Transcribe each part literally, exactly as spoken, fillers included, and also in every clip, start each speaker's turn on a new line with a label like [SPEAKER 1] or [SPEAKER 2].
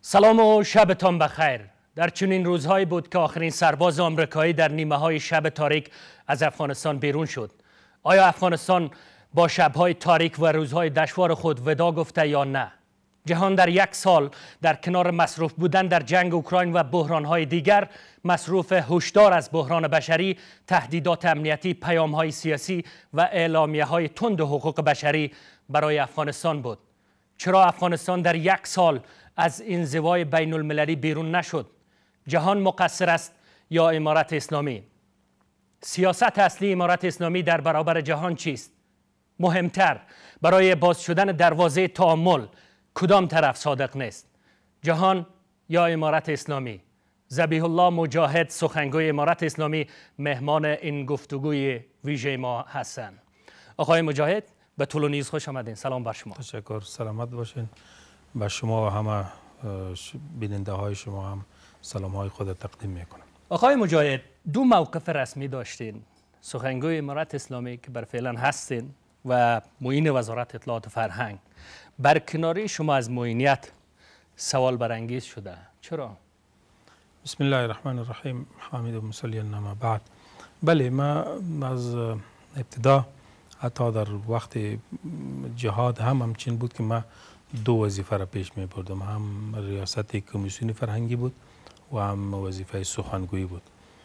[SPEAKER 1] سلام و شبتان بخیر. در چنین روزهایی بود که آخرین سرباز آمریکایی در نیمه های شب تاریک از افغانستان بیرون شد. آیا افغانستان با شبهای تاریک و روزهای دشوار خود وداع گفته یا نه؟ جهان در یک سال در کنار مصروف بودن در جنگ اوکراین و بحرانهای دیگر، مصروف هشدار از بحران بشری، تهدیدات امنیتی، پیامهای سیاسی و اعلامیه‌های تند حقوق بشری برای افغانستان بود. چرا افغانستان در یک سال از انزوای بین المللی بیرون نشد؟ جهان مقصر است یا امارت اسلامی؟ سیاست اصلی امارت اسلامی در برابر جهان چیست؟ مهمتر، برای باز شدن دروازه تعامل کدام طرف صادق نیست؟ جهان یا امارت اسلامی؟ ذبیح الله مجاهد، سخنگوی امارت اسلامی، مهمان این گفتگوی ویژه ما هستند. آقای مجاهد، به طول نیز خوش آمدین. سلام بر شما.
[SPEAKER 2] تشکر، سلامت باشین. به شما و همه بیننده های شما هم سلام های خود تقدیم میکنم.
[SPEAKER 1] آقای مجاهد، دو موقف رسمی داشتین. سخنگوی امارت اسلامی که بر فعلا هستین و معین وزارت اطلاعات و فرهنگ. برکناری شما از معینیت سوال برانگیز شده. چرا؟
[SPEAKER 2] بسم الله الرحمن الرحیم. حامد و مصلی النما بعد. بله، ما از ابتدا حتی در وقت جهاد هم همچین بود که ما دو وظیفه را پیش می بردم. هم ریاست کمیسیون فرهنگی بود و هم وظیفه سخنگویی بود.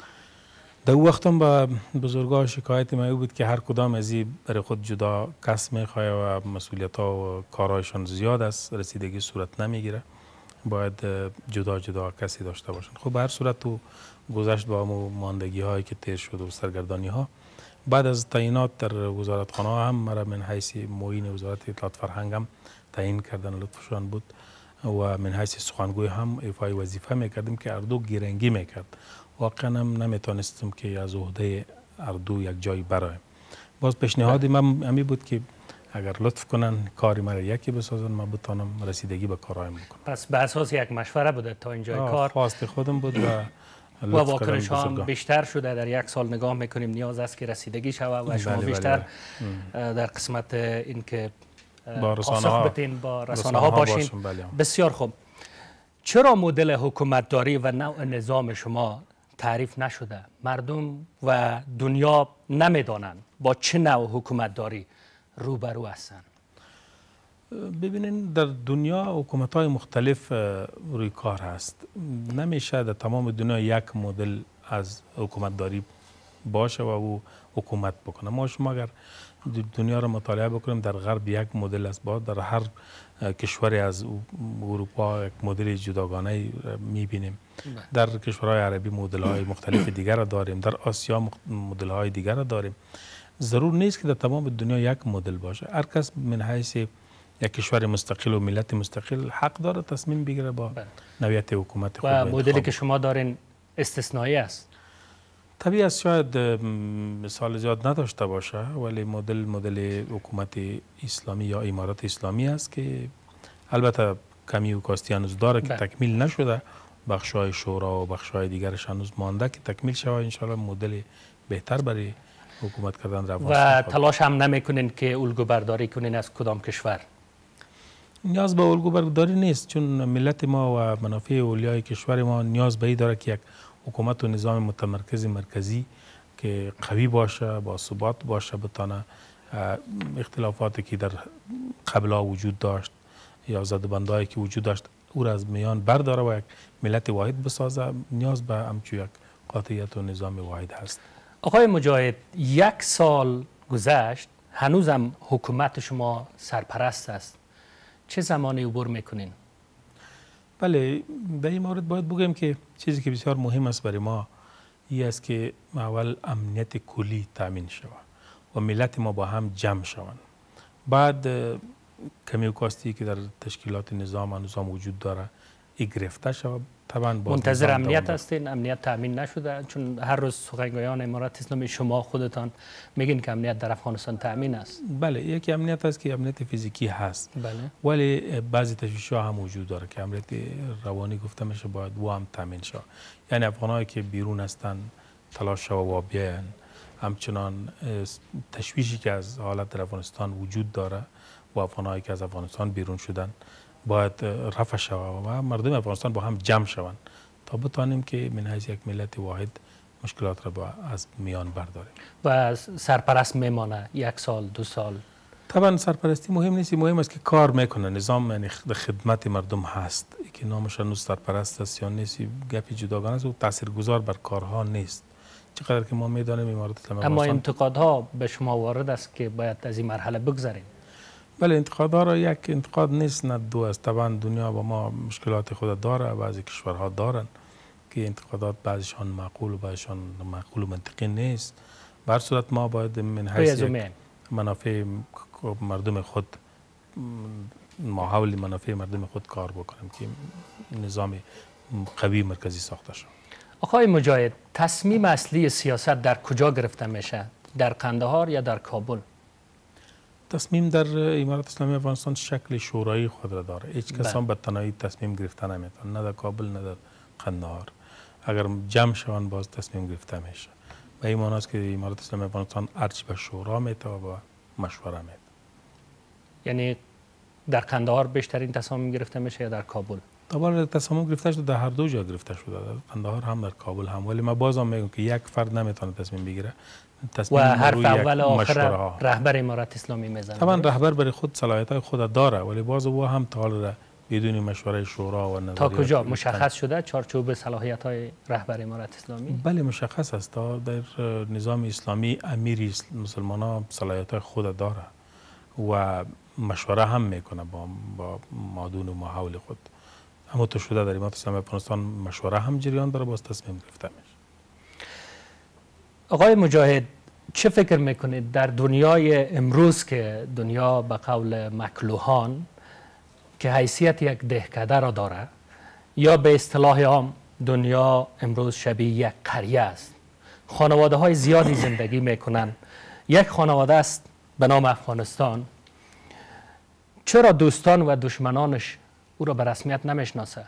[SPEAKER 2] در وقت هم با بزرگان شکایت ما بود که هر کدام از این برای خود جدا کس می خواهد و مسئولیت ها و کارهایشان زیاد است، رسیدگی صورت نمیگیره، باید جدا جدا کسی داشته باشند. خب به هر صورت تو گذشت با همون ماندگی هایی که تیر شد و سرگردانی ها، بعد از تعیینات در وزارتخانه هم مرا من حیث معین وزارت اطلاعات فرهنگ هم تعیین کردن، لطفشان بود، و من حیث سخنگوی هم ایفای وظیفه میکردیم که اردو گیرنگی میکرد. واقعا هم نمیتونستم که از عهده اردو یک جای برایم. باز پیشنهادی من همی بود که اگر لطف کنن کاری مرا یکی بسازن، من بتانم رسیدگی به کارایم بکنم.
[SPEAKER 1] پس به اساس یک مشوره بوده تا اینجای کار؟
[SPEAKER 2] خواست خودم بود و
[SPEAKER 1] و واکنش هم بیشتر شده. در یک سال نگاه میکنیم نیاز است که رسیدگی شود و شما بله بیشتر بله. در قسمت این که پاسخ بتین با رسانه ها باشین.
[SPEAKER 2] بله.
[SPEAKER 1] بسیار خوب. چرا مدل حکومتداری و نوع نظام شما تعریف نشده؟ مردم و دنیا نمیدانند با چه نوع حکومتداری روبرو هستند.
[SPEAKER 2] ببینین، در دنیا حکومت های مختلف روی کار هست. نمیشه در تمام دنیا یک مدل از حکومتداری باشه و او حکومت بکنه. ما شما اگر دنیا را مطالعه بکنیم، در غرب یک مدل است، با در هر کشوری از اروپا یک مدل جداگانه میبینیم. در کشورهای عربی مدل های مختلف دیگر را داریم، در آسیا مدل های دیگر را داریم. ضرور نیست که در تمام دنیا یک مدل باشه. هر کس من حیث یک کشور مستقل و ملت مستقل حق داره تصمیم بگیره با نوعیت حکومت خود.
[SPEAKER 1] و مدلی که شما دارین استثنایی است.
[SPEAKER 2] طبیعی است شاید مثال زیاد نداشته باشه، ولی مدل مدل حکومت اسلامی یا امارت اسلامی است که البته کمی و کاستی هنوز داره که تکمیل نشده. بخشای شورا و بخشای دیگرش هنوز مانده که تکمیل شود. انشاءالله مدل بهتر برای حکومت کردن روان.
[SPEAKER 1] و تلاش هم نمیکنین که الگو برداری کنین از کدام کشور؟
[SPEAKER 2] نیاز به الگو برداری نیست، چون ملت ما و منافع اولیای کشور ما نیاز به این داره که یک حکومت و نظام متمرکز مرکزی که قوی باشه، با ثبات باشه، بتانه اختلافاتی که در قبلا وجود داشت یا زدبندهایی که وجود داشت او را از میان برداره و یک ملت واحد بسازه. نیاز به همچون یک قاطعیت و نظام واحد هست.
[SPEAKER 1] آقای مجاهد، یک سال گذشت، هنوزم حکومت شما سرپرست است. چه زمانی عبور میکنین؟
[SPEAKER 2] بله، در این مورد باید بگم که چیزی که بسیار مهم است برای ما این است که اول امنیت کلی تامین شود و ملت ما با هم جمع شوند. بعد کمی و کاستی که در تشکیلات نظام و نظام وجود داره ای گرفته شود. طبعا
[SPEAKER 1] منتظر امنیت هستین؟ امنیت تامین نشده؟ چون هر روز سخنگویان امارت اسلامی شما خودتان میگین که امنیت در افغانستان تامین است.
[SPEAKER 2] بله، یکی امنیت است که امنیت فیزیکی هست.
[SPEAKER 1] بله.
[SPEAKER 2] ولی بعضی تشویش‌ها هم وجود داره که امنیت روانی گفته میشه باید و هم تامین شود. یعنی افغانایی که بیرون هستن تلاش شود و بیاین. همچنان تشویشی که از حالت در افغانستان وجود داره و افغانایی که از افغانستان بیرون شدن باید رفع شود و مردم افغانستان با هم جمع شوند تا بتانیم که من حیث یک ملت واحد مشکلات را با از میان برداریم.
[SPEAKER 1] و سرپرست میمانه یک سال دو سال؟
[SPEAKER 2] طبعا سرپرستی مهم نیست، مهم است که کار میکنه، نظام یعنی خدمت مردم هست که نامش هنوز سرپرست است یا نیست گپی جداگانه است و تاثیرگذار بر کارها نیست. چقدر که ما میدانیم امارات اسلامی
[SPEAKER 1] اما انتقادها به شما وارد است که باید از این مرحله بگذریم.
[SPEAKER 2] بله، انتقادها را یک انتقاد نیست نه دو است. طبعا دنیا با ما مشکلات خود داره، بعضی کشورها دارن که انتقادات بعضیشان معقول و بعضیشان معقول و منطقی نیست. به هر صورت ما باید من حیث منافع مردم خود ما حول منافع مردم خود کار بکنیم که نظام قوی مرکزی ساخته شد.
[SPEAKER 1] آقای مجاهد، تصمیم اصلی سیاست در کجا گرفته میشه؟ در قندهار یا در کابل؟
[SPEAKER 2] تصمیم در امارات اسلامی افغانستان شکل شورایی خود را داره. هیچ کس هم به تنهایی تصمیم گرفته نمیتونه، نه در کابل نه در قندهار. اگر جمع شوند باز تصمیم گرفته میشه. به این معنی است که امارات اسلامی افغانستان ارچ به شورا میته و به مشوره میته.
[SPEAKER 1] یعنی در قندهار بیشترین تصمیم گرفته میشه یا در کابل؟
[SPEAKER 2] طبعا تصمیم گرفته شده در هر دو جا گرفته شده، در قندهار هم در کابل هم، ولی ما بازم میگم که یک فرد نمیتونه تصمیم بگیره.
[SPEAKER 1] و حرف اول آخر رهبر امارات اسلامی میزنه.
[SPEAKER 2] طبعا رهبر برای خود صلاحیت های خود داره، ولی باز او هم تا حال بدون مشوره شورا و نظریات
[SPEAKER 1] تا کجا مشخص شده چارچوب صلاحیت های رهبر امارات اسلامی؟
[SPEAKER 2] بله مشخص است. در نظام اسلامی امیر مسلمانان صلاحیت های خود داره و مشوره هم میکنه با با مادون و ماحول خود. اما تو شده در امارات اسلامی افغانستان مشوره هم جریان داره، باز تصمیم گرفته میشه.
[SPEAKER 1] آقای مجاهد، چه فکر میکنید در دنیای امروز که دنیا به قول مکلوهان که حیثیت یک دهکده را داره، یا به اصطلاح عام دنیا امروز شبیه یک قریه است، خانواده های زیادی زندگی میکنن، یک خانواده است به نام افغانستان، چرا دوستان و دشمنانش او را به رسمیت نمیشناسه؟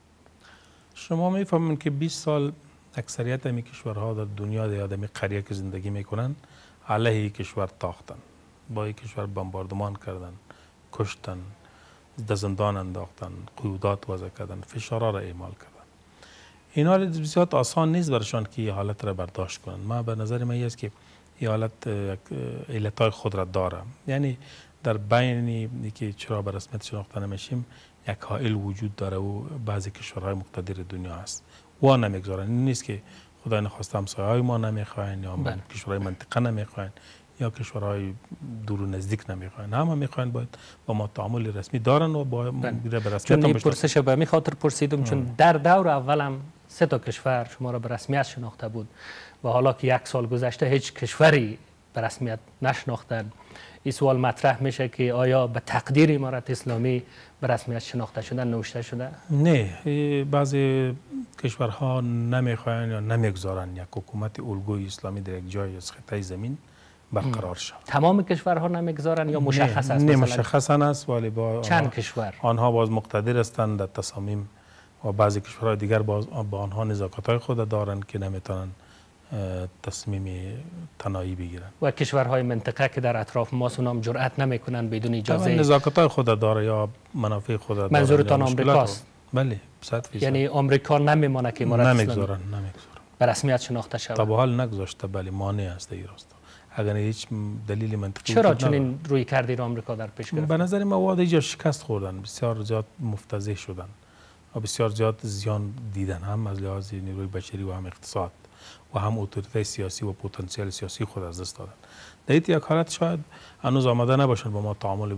[SPEAKER 2] شما میفهمید که بیست سال اکثریت همی کشورها در دنیا در آدمی قریه که زندگی میکنن علیه کشور تاختن، با کشور بمباردمان کردن، کشتن، در زندان انداختن، قیودات وضع کردن، فشارها را اعمال کردن. اینا بسیار آسان نیست برشان که این حالت را برداشت کنن. ما به نظر من است که این حالت علتهای خود را داره. یعنی در بین که چرا به رسمیت شناخته نمیشیم یک حائل وجود داره و بعضی کشورهای مقتدر دنیا هست و نمیگذارن. این نیست که خدای نخواسته همسایه‌های ما نمیخواین یا
[SPEAKER 1] بله.
[SPEAKER 2] کشورهای منطقه نمیخواین یا کشورهای دور و نزدیک نمیخواین، همه میخواین باید با ما تعامل رسمی دارن و با به رسمیت.
[SPEAKER 1] چون این پرسش به می خاطر پرسیدم چون در دور اولم سه تا کشور شما را به رسمیت شناخته بود و حالا که یک سال گذشته هیچ کشوری به رسمیت نشناختن. این سوال مطرح میشه که آیا به تقدیر امارات اسلامی به رسمیت شناخته شدن نوشته شده؟
[SPEAKER 2] نه، بعضی کشورها نمیخواین یا نمیگذارن یک حکومت الگوی اسلامی در یک جای از خطه زمین برقرار شد.
[SPEAKER 1] تمام کشورها نمیگذارن یا مشخص است؟
[SPEAKER 2] نه مشخص است، ولی با
[SPEAKER 1] چند کشور
[SPEAKER 2] آنها باز مقتدر هستند در تصامیم و بعضی کشورهای دیگر باز با آنها نزاکت‌های خود دارند که نمیتونن تصمیم تنهایی بگیرن. و
[SPEAKER 1] کشورهای منطقه که در اطراف ما سونام جرأت نمیکنن بدون اجازه.
[SPEAKER 2] نزاکت‌های خود داره یا منافع خود داره.
[SPEAKER 1] منظورتان آمریکاست؟
[SPEAKER 2] بله صد فیصد.
[SPEAKER 1] یعنی آمریکا نمیمونه که امارات اسلامی
[SPEAKER 2] نمیگذارن نمیگذارن
[SPEAKER 1] به رسمیت شناخته شود.
[SPEAKER 2] تا به حال نگذاشته، بله مانع است در راستا. اگر هیچ دلیل منطقی
[SPEAKER 1] چرا چنین روی کردی آمریکا در پیش گرفت؟
[SPEAKER 2] به نظر من واقعا جا شکست خوردن، بسیار زیاد مفتضح شدن و بسیار زیاد زیان دیدن، هم از لحاظ نیروی بشری و هم اقتصاد و هم اتوریته سیاسی و پتانسیل سیاسی خود از دست دادن. در این یک حالت شاید هنوز آماده نباشن با ما تعامل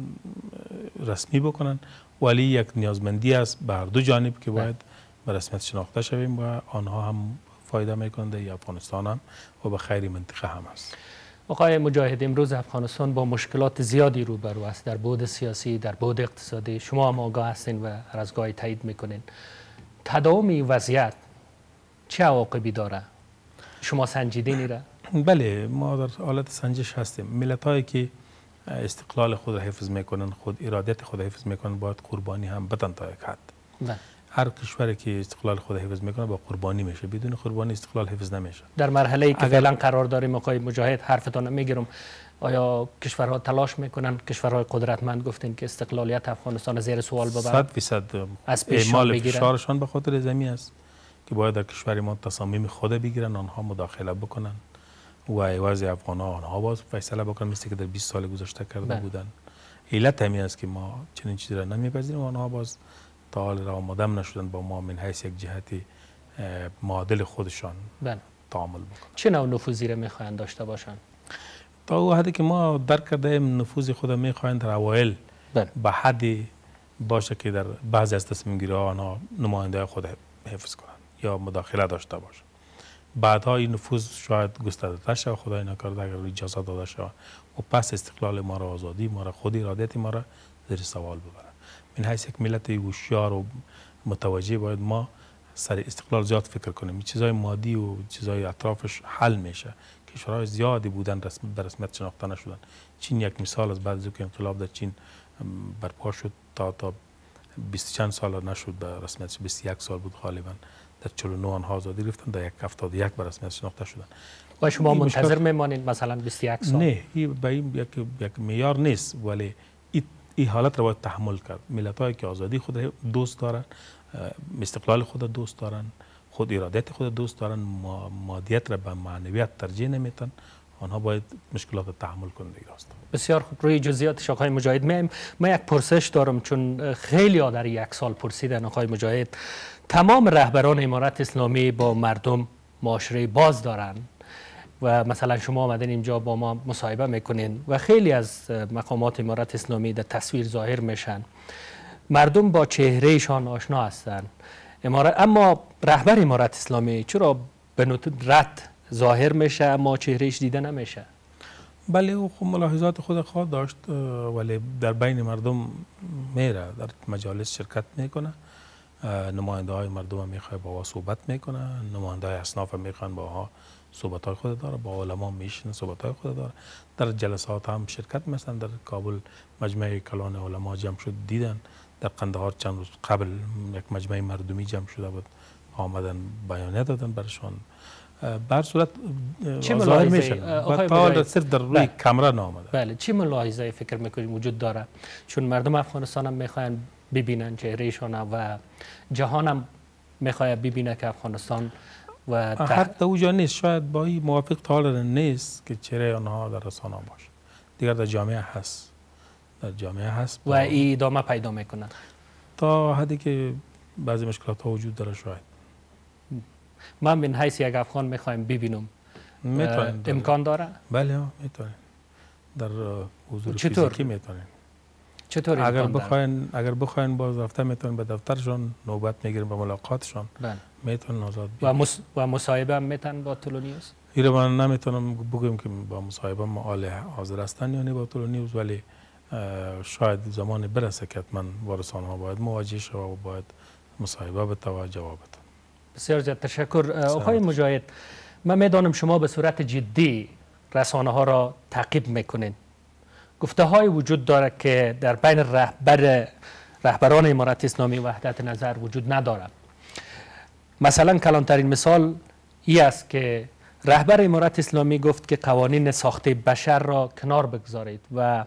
[SPEAKER 2] رسمی بکنن، ولی یک نیازمندی است به هر دو جانب که باید به رسمیت شناخته شویم و آنها هم فایده میکنند در افغانستان هم و به خیر منطقه هم است.
[SPEAKER 1] آقای مجاهد، امروز افغانستان با مشکلات زیادی روبرو است در بعد سیاسی، در بعد اقتصادی. شما هم آگاه هستین و هر از گاهی تایید میکنین. تداوم این وضعیت چه عواقبی داره؟ شما سنجیدین را؟
[SPEAKER 2] بله، ما در حالت سنجش هستیم. ملت هایی که استقلال خود را حفظ میکنن، خود ارادت خود را حفظ میکنن، باید قربانی هم بدن تا یک حد. هر کشوری که استقلال خود حفظ میکنه با قربانی میشه، بدون قربانی استقلال حفظ نمیشه.
[SPEAKER 1] در مرحله ای که فعلا قرار داریم آقای مجاهد، حرفتون میگیرم، آیا کشورها تلاش میکنن، کشورهای قدرتمند گفتین که استقلالیت افغانستان زیر سوال ببرن؟
[SPEAKER 2] صد فیصد
[SPEAKER 1] از پیش
[SPEAKER 2] اعمال فشارشان به خاطر زمین است که باید در کشور ما تصامیم خود بگیرن، آنها مداخله بکنن و عوض افغان‌ها آنها باز فیصله بکنن، مثل که در بیست سال گذشته کرده بله. بودن. علت همین است که ما چنین چیزی را نمیپذیریم و آنها باز تا حال را آمادم نشدن با ما من حیث یک جهت معادل خودشان بله. تعامل بکنن.
[SPEAKER 1] چه نوع نفوذی را میخواهند داشته باشند؟
[SPEAKER 2] تا او حدی که ما درک کرده ایم نفوذ خود میخواهند در اوایل به حدی باشه که در بعضی از تصمیم گیری ها آنها نماینده خود حفظ کنند یا مداخله داشته باشند. بعدها این نفوذ شاید گسترده تر شود، خدای نکرده اگر اجازه داده شود و پس استقلال ما را، آزادی ما را، خود ارادیت ما را زیر سوال ببره. من حیث یک ملت هوشیار و متوجه باید ما سر استقلال زیاد فکر کنیم. چیزای مادی و چیزای اطرافش حل میشه. کشورهای زیادی بودن رسم به رسمیت شناخته نشدن. چین یک مثال از بعد از اینکه انقلاب در چین برپا شد تا تا بیست چند سال نشد به رسمیت، بیست و یک سال بود غالبا. در چهل و نه آنها آزادی گرفتن، در یک هفتاد و یک به رسمیت شناخته شدن.
[SPEAKER 1] و شما منتظر میمانید مثلا بیست و یک سال؟
[SPEAKER 2] نه، این به این یک یک معیار نیست، ولی این حالت را باید تحمل کرد. ملت‌هایی که آزادی خود دوست دارن، استقلال خود دوست دارن، خود ارادیت خود دوست دارن، مادیت را به معنویت ترجیح نمیتن، آنها باید مشکلات را تحمل کنند.
[SPEAKER 1] بسیار خوب، روی جزئیات آقای مجاهد میایم. من یک پرسش دارم، چون خیلی ها در یک سال پرسیدن آقای مجاهد. تمام رهبران امارت اسلامی با مردم معاشره باز دارن و مثلا شما آمدین اینجا با ما مصاحبه میکنین و خیلی از مقامات امارت اسلامی در تصویر ظاهر میشن، مردم با چهرهشان آشنا هستند. امارت، اما رهبر امارت اسلامی چرا به ندرت ظاهر میشه اما چهرهش دیده نمیشه؟
[SPEAKER 2] بله، او خب ملاحظات خود خواهد داشت، ولی در بین مردم میره، در مجالس شرکت میکنه، نماینده های مردم هم میخواه با ها صحبت میکنه، نماینده های اصناف هم میخوان با ها صحبت های خود داره، با علما میشن صحبت های خود داره، در جلسات هم شرکت مثلا در کابل مجمع کلان علما جمع شد دیدن، در قندهار چند روز قبل یک مجمع مردمی جمع شده بود، آمدن بیانیه دادن برشان. بر صورت ظاهر میشه و تا صرف در روی کامرا نامده.
[SPEAKER 1] بله، چی ملاحظه فکر میکنید وجود داره؟ چون مردم افغانستان هم میخواین ببینن چهرهشان و جهان هم میخواد ببینه که افغانستان و
[SPEAKER 2] حتی اوجا نیست، شاید با این موافق تا نیست که چهره آنها در رسانه باشه، دیگر در جامعه هست، در جامعه هست
[SPEAKER 1] و این ادامه پیدا میکنه
[SPEAKER 2] تا حدی که بعضی مشکلات ها وجود داره. شاید
[SPEAKER 1] من من حیث یک افغان میخوایم ببینم، امکان داره؟
[SPEAKER 2] بله میتونیم، در حضور فیزیکی میتونیم.
[SPEAKER 1] چطور
[SPEAKER 2] اگر بخواین اگر بخواین باز دفتر میتونین به دفترشون نوبت میگیریم به ملاقاتشون. بله. میتونن آزاد
[SPEAKER 1] و مس... و مصاحبه هم میتونن با تلونیوز؟
[SPEAKER 2] ایره من نمیتونم بگم که با مصاحبه ما آل حاضر هستن یا نه با تلونیوز، ولی شاید زمان برسه که من با رسانه ها باید مواجه شو و باید مصاحبه بده و جواب بده.
[SPEAKER 1] بسیار زیاد تشکر. آقای مجاهد، من میدانم شما به صورت جدی رسانه ها را تعقیب میکنین. گفته های وجود داره که در بین رهبر رهبران امارت اسلامی وحدت نظر وجود نداره. مثلا کلانترین مثال ای است که رهبر امارت اسلامی گفت که قوانین ساخته بشر را کنار بگذارید و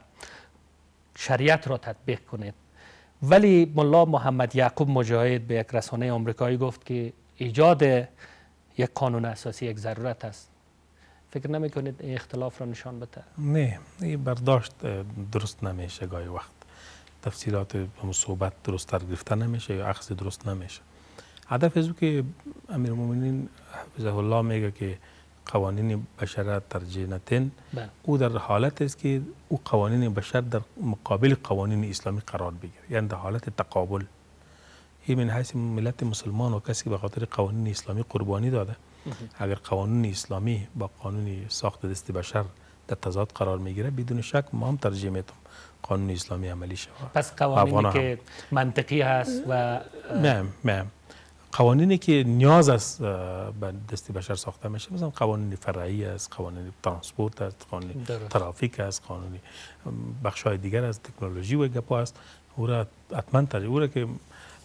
[SPEAKER 1] شریعت را تطبیق کنید، ولی ملا محمد یعقوب مجاهد به یک رسانه آمریکایی گفت که ایجاد یک قانون اساسی یک ضرورت است. فکر نمی کنید این اختلاف را نشان بده؟
[SPEAKER 2] نه، این برداشت درست نمیشه. گاهی وقت تفسیرات صحبت درست تر گرفته نمیشه یا اخذ درست نمیشه. هدف از که امیرالمومنین حفظه الله میگه که قوانین بشر را ترجیح ندین، او در حالت است که او قوانین بشر در مقابل قوانین اسلامی قرار بگیره، یعنی در حالت تقابل. این من حیث ملت مسلمان و کسی که به خاطر قوانین اسلامی قربانی داده، اگر قانون اسلامی با قانون ساخت دست بشر در تضاد قرار میگیره، بدون شک ما هم ترجیح میدیم قانون اسلامی عملی شود.
[SPEAKER 1] پس قوانینی که منطقی هست و
[SPEAKER 2] نه نه قوانینی که نیاز است به دست بشر ساخته میشه، مثلا قوانین فرعی است، قوانین ترانسپورت است، قانون ترافیک است، قانون بخش‌های دیگر از تکنولوژی و گپا است، او را حتما ترجیح او را که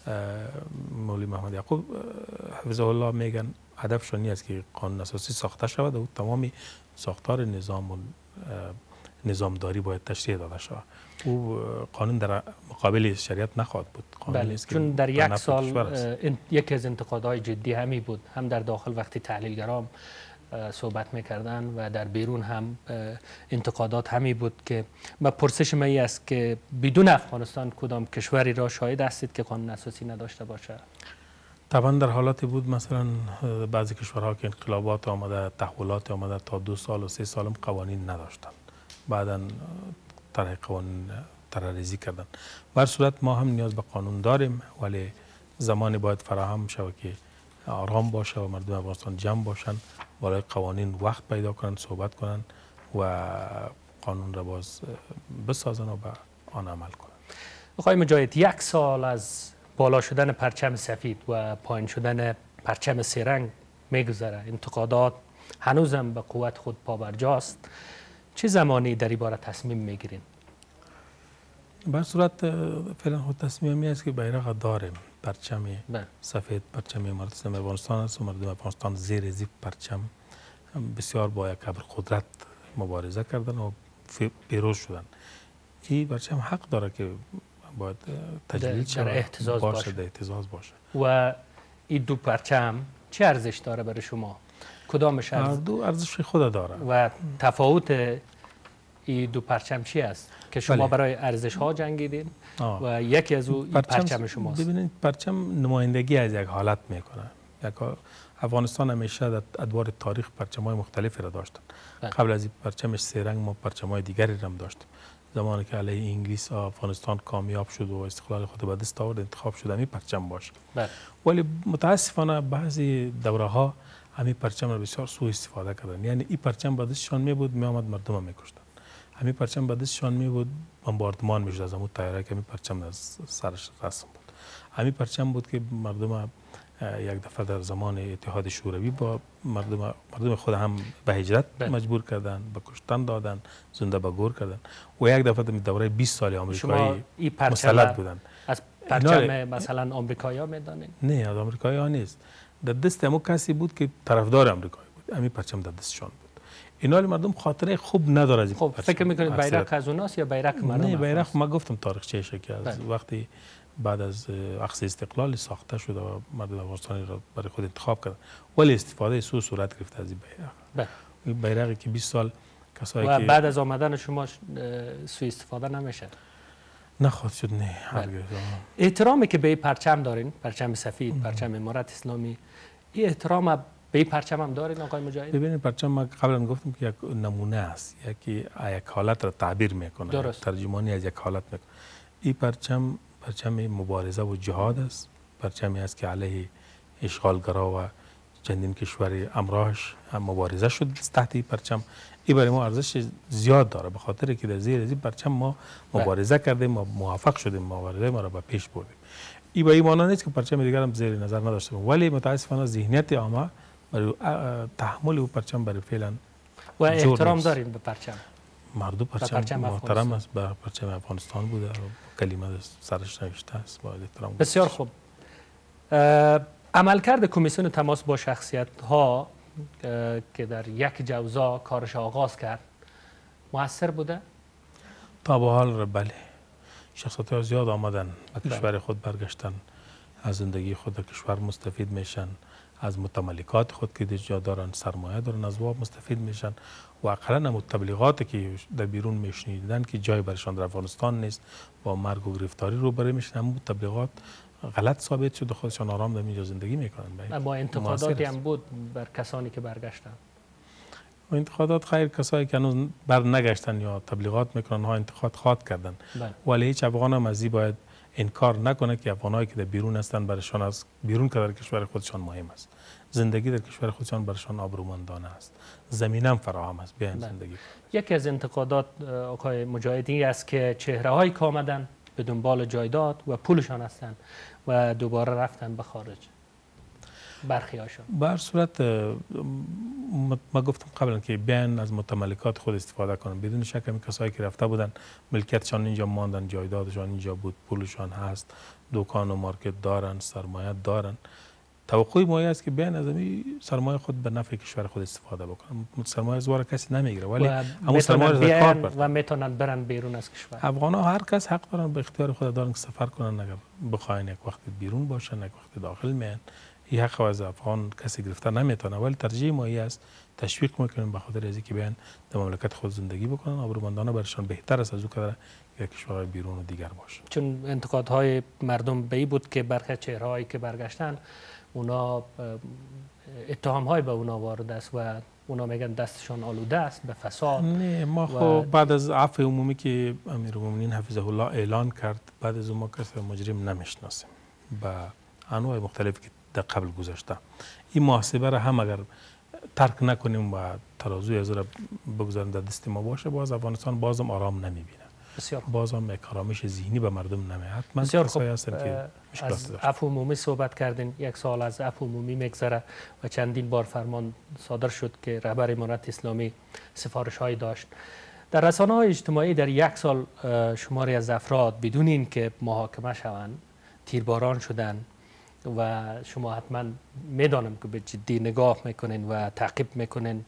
[SPEAKER 2] مولوی محمد یعقوب حفظه الله میگن هدفشان این است که قانون اساسی ساخته شود و تمامی ساختار نظام و نظامداری باید تشریح داده شود. او قانون در مقابل شریعت نخواهد بود.
[SPEAKER 1] بله، چون در یک سال یکی از انتقادهای جدی همی بود، هم در داخل وقتی تحلیلگران صحبت میکردن و در بیرون هم انتقادات همی بود که ما پرسش ما است که بدون افغانستان کدام کشوری را شاهد هستید که قانون اساسی نداشته باشه؟
[SPEAKER 2] طبعا در حالاتی بود مثلا بعضی کشورها که انقلابات آمده، تحولات آمده، تا دو سال و سه سال هم قوانین نداشتن، بعدا طرح قوانین طرح‌ریزی کردن. بر صورت ما هم نیاز به قانون داریم، ولی زمانی باید فراهم شود که آرام باشه و مردم افغانستان جمع باشن، برای قوانین وقت پیدا کنن، صحبت کنن و قانون را باز بسازن و به آن عمل کنن.
[SPEAKER 1] آقای مجاهد، یک سال از بالا شدن پرچم سفید و پایین شدن پرچم سه رنگ میگذره، انتقادات هنوزم به قوت خود پابرجاست. چه زمانی در این باره تصمیم میگیرین؟
[SPEAKER 2] بر صورت فعلا خود تصمیمی است که بیرق داریم، پرچم سفید، پرچم امارت اسلامی افغانستان است و مردم افغانستان زیر زی پرچم بسیار با یک ابر قدرت مبارزه کردن و پیروز شدن. این پرچم حق داره که باید تجلیل شود،
[SPEAKER 1] اهتزاز باشه.
[SPEAKER 2] باشه. اهتزاز باشه.
[SPEAKER 1] و این دو پرچم چه ارزش داره برای شما؟ کدامش
[SPEAKER 2] ارزش؟ دو ارزش خود داره.
[SPEAKER 1] و تفاوت این دو پرچم چی است که شما
[SPEAKER 2] بله.
[SPEAKER 1] برای ارزش ها جنگیدین و یکی از او پرچم, پرچم شماست؟
[SPEAKER 2] ببینید، پرچم نمایندگی از یک حالت میکنه. یک افغانستان همیشه در ادوار تاریخ پرچم های مختلفی را داشتن. بله. قبل از این پرچمش سه رنگ ما پرچم های دیگری را هم داشتیم. زمانی که علیه انگلیس افغانستان کامیاب شد و استقلال خود به دست آورد، انتخاب شد همین پرچم باشه. بله. ولی متاسفانه بعضی دوره ها همین پرچم را بسیار سوء استفاده کردن. یعنی این پرچم به دستشان می بود، می آمد مردم هم میکشتن. همین پرچم به دستشان می بود، بمباردمان میشد از همون طیاره که همین پرچم از سرش رسم بود. همین پرچم بود که مردم یک دفعه در زمان اتحاد شوروی با مردم مردم خود هم به هجرت بله. مجبور کردن، به کشتن دادن، زنده به گور کردن و یک دفعه در دوره بیست سال آمریکایی مسلط بودن.
[SPEAKER 1] از پرچم مثلا آمریکایی‌ها میدانید؟
[SPEAKER 2] نه، از آمریکایی‌ها نیست. در دست همون کسی بود که طرفدار آمریکایی بود. همین پرچم در دستشان بود. اینا مردم خاطره خوب نداره از این
[SPEAKER 1] خب پرچم. فکر میکنید بیرق از اوناست یا بیرق مردم؟
[SPEAKER 2] نه، بیرق ما گفتم تاریخچه‌شه که از بله. وقتی بعد از اخذ استقلال ساخته شده و مردم افغانستانی را برای خود انتخاب کردن، ولی استفاده سوء صورت گرفته از این بیرق. بله. این بیرقی که بیست سال کسایی
[SPEAKER 1] و
[SPEAKER 2] که
[SPEAKER 1] بعد از آمدن شما سوء استفاده نمیشه؟
[SPEAKER 2] نخواهد شد. نه هرگز.
[SPEAKER 1] احترامی که به پرچم دارین، پرچم سفید، پرچم امارت اسلامی، این احترام به این پرچم هم دارین آقای مجاهد؟
[SPEAKER 2] ببینید، پرچم ما قبلا گفتم که یک نمونه است، یکی یک حالت را تعبیر میکنه، ترجمانی از یک حالت میکنه. این پرچم پرچم مبارزه و جهاد است، پرچمی است که علیه اشغالگرا و چندین کشور همراهش هم مبارزه شد تحت این پرچم. این برای ما ارزش زیاد داره، به خاطر که در زیر این پرچم ما مبارزه کردیم و موفق شدیم، مبارزه ما را به پیش بردیم. این به این معنی نیست که پرچم دیگر هم زیر نظر نداشته باشیم، ولی متاسفانه ذهنیت عامه برای تحمل او پرچم برای فعلا
[SPEAKER 1] و احترام دارین به پرچم.
[SPEAKER 2] مردم پرچم, پرچم محترم است، به پرچم افغانستان بوده و کلمه سرش نوشته است، باید احترام.
[SPEAKER 1] بسیار خوب. عملکرد کمیسیون تماس با شخصیت ها که در یک جوزا کارش آغاز کرد مؤثر بوده؟
[SPEAKER 2] تا به حال بله، شخصیت ها زیاد آمدن به کشور خود برگشتن، از زندگی خود در کشور مستفید میشن، از متملکات خود که جا دارن، سرمایه دارن، از واب مستفید میشن و اقلا هم تبلیغاتی که در بیرون میشنیدن که جای برشان در افغانستان نیست، با مرگ و گرفتاری روبرو میشن، هم تبلیغات غلط ثابت شد، خودشان آرام در اینجا زندگی میکنن.
[SPEAKER 1] با انتقاداتی هم بود بر کسانی که برگشتن.
[SPEAKER 2] و انتقادات خیر، کسایی که هنوز بر نگشتن یا تبلیغات میکنن ها انتقاد خواد کردن، ولی هیچ افغان هم از این باید انکار نکنه که افغانایی که در بیرون هستن برشان از بیرون که در کشور خودشان مهم است. زندگی در کشور خودشان برشان آبرومندانه است، زمینه هم فراهم است بیان زندگی.
[SPEAKER 1] یکی از انتقادات آقای مجاهدی است که چهره هایی که آمدن به دنبال جایداد و پولشان هستند و دوباره رفتن به خارج. برخی هاشون؟
[SPEAKER 2] به هر صورت ما گفتم قبلا که بیان از متملکات خود استفاده کنن. بدون شک همین کسایی که رفته بودن ملکیتشان اینجا ماندن، جایدادشان اینجا بود، پولشان هست، دکان و مارکت دارن، سرمایه دارن. توقع ما است که بیان از این سرمایه خود به نفع کشور خود استفاده بکنن. سرمایه زوار کسی نمیگیره، ولی همون سرمایه رو کار برن
[SPEAKER 1] و میتونن برن بیرون از کشور.
[SPEAKER 2] افغان ها هر کس حق دارن، به اختیار خود دارن که سفر کنن. اگر بخواین یک وقت بیرون باشن، یک وقت داخل میان، این حق از افغان کسی گرفته نمیتونه. ولی ترجیح ما است تشویق میکنیم به خاطر از اینکه بیان در مملکت خود زندگی بکنن. آبرومندانه برشان بهتر است از اون که یک کشور بیرون و دیگر باشه.
[SPEAKER 1] چون انتقادهای مردم به این بود که برخی چهرهایی که برگشتن اونا اتهام‌های به اونا وارد است و اونا میگن دستشان آلوده است به فساد.
[SPEAKER 2] نه ما خب بعد از عفو عمومی که امیرالمومنین حفظه الله اعلان کرد، بعد از اون ما کسی مجرم نمیشناسیم با انواع مختلفی که در قبل گذشته. این محاسبه را هم اگر ترک نکنیم و ترازوی از را بگذاریم در دست ما باشه، باز افغانستان بازم آرام نمیبینه.
[SPEAKER 1] بسیار
[SPEAKER 2] بازم یک آرامش ذهنی به مردم نمیاد. من
[SPEAKER 1] بسیار خوب.
[SPEAKER 2] که
[SPEAKER 1] از عفو عمومی صحبت کردین. یک سال از عفو عمومی میگذره و چندین بار فرمان صادر شد که رهبر امارت اسلامی سفارش هایی داشت. در رسانه های اجتماعی در یک سال شماری از افراد بدون این که محاکمه شوند تیرباران شدن و شما حتما میدانم که به جدی نگاه میکنین و تعقیب میکنین.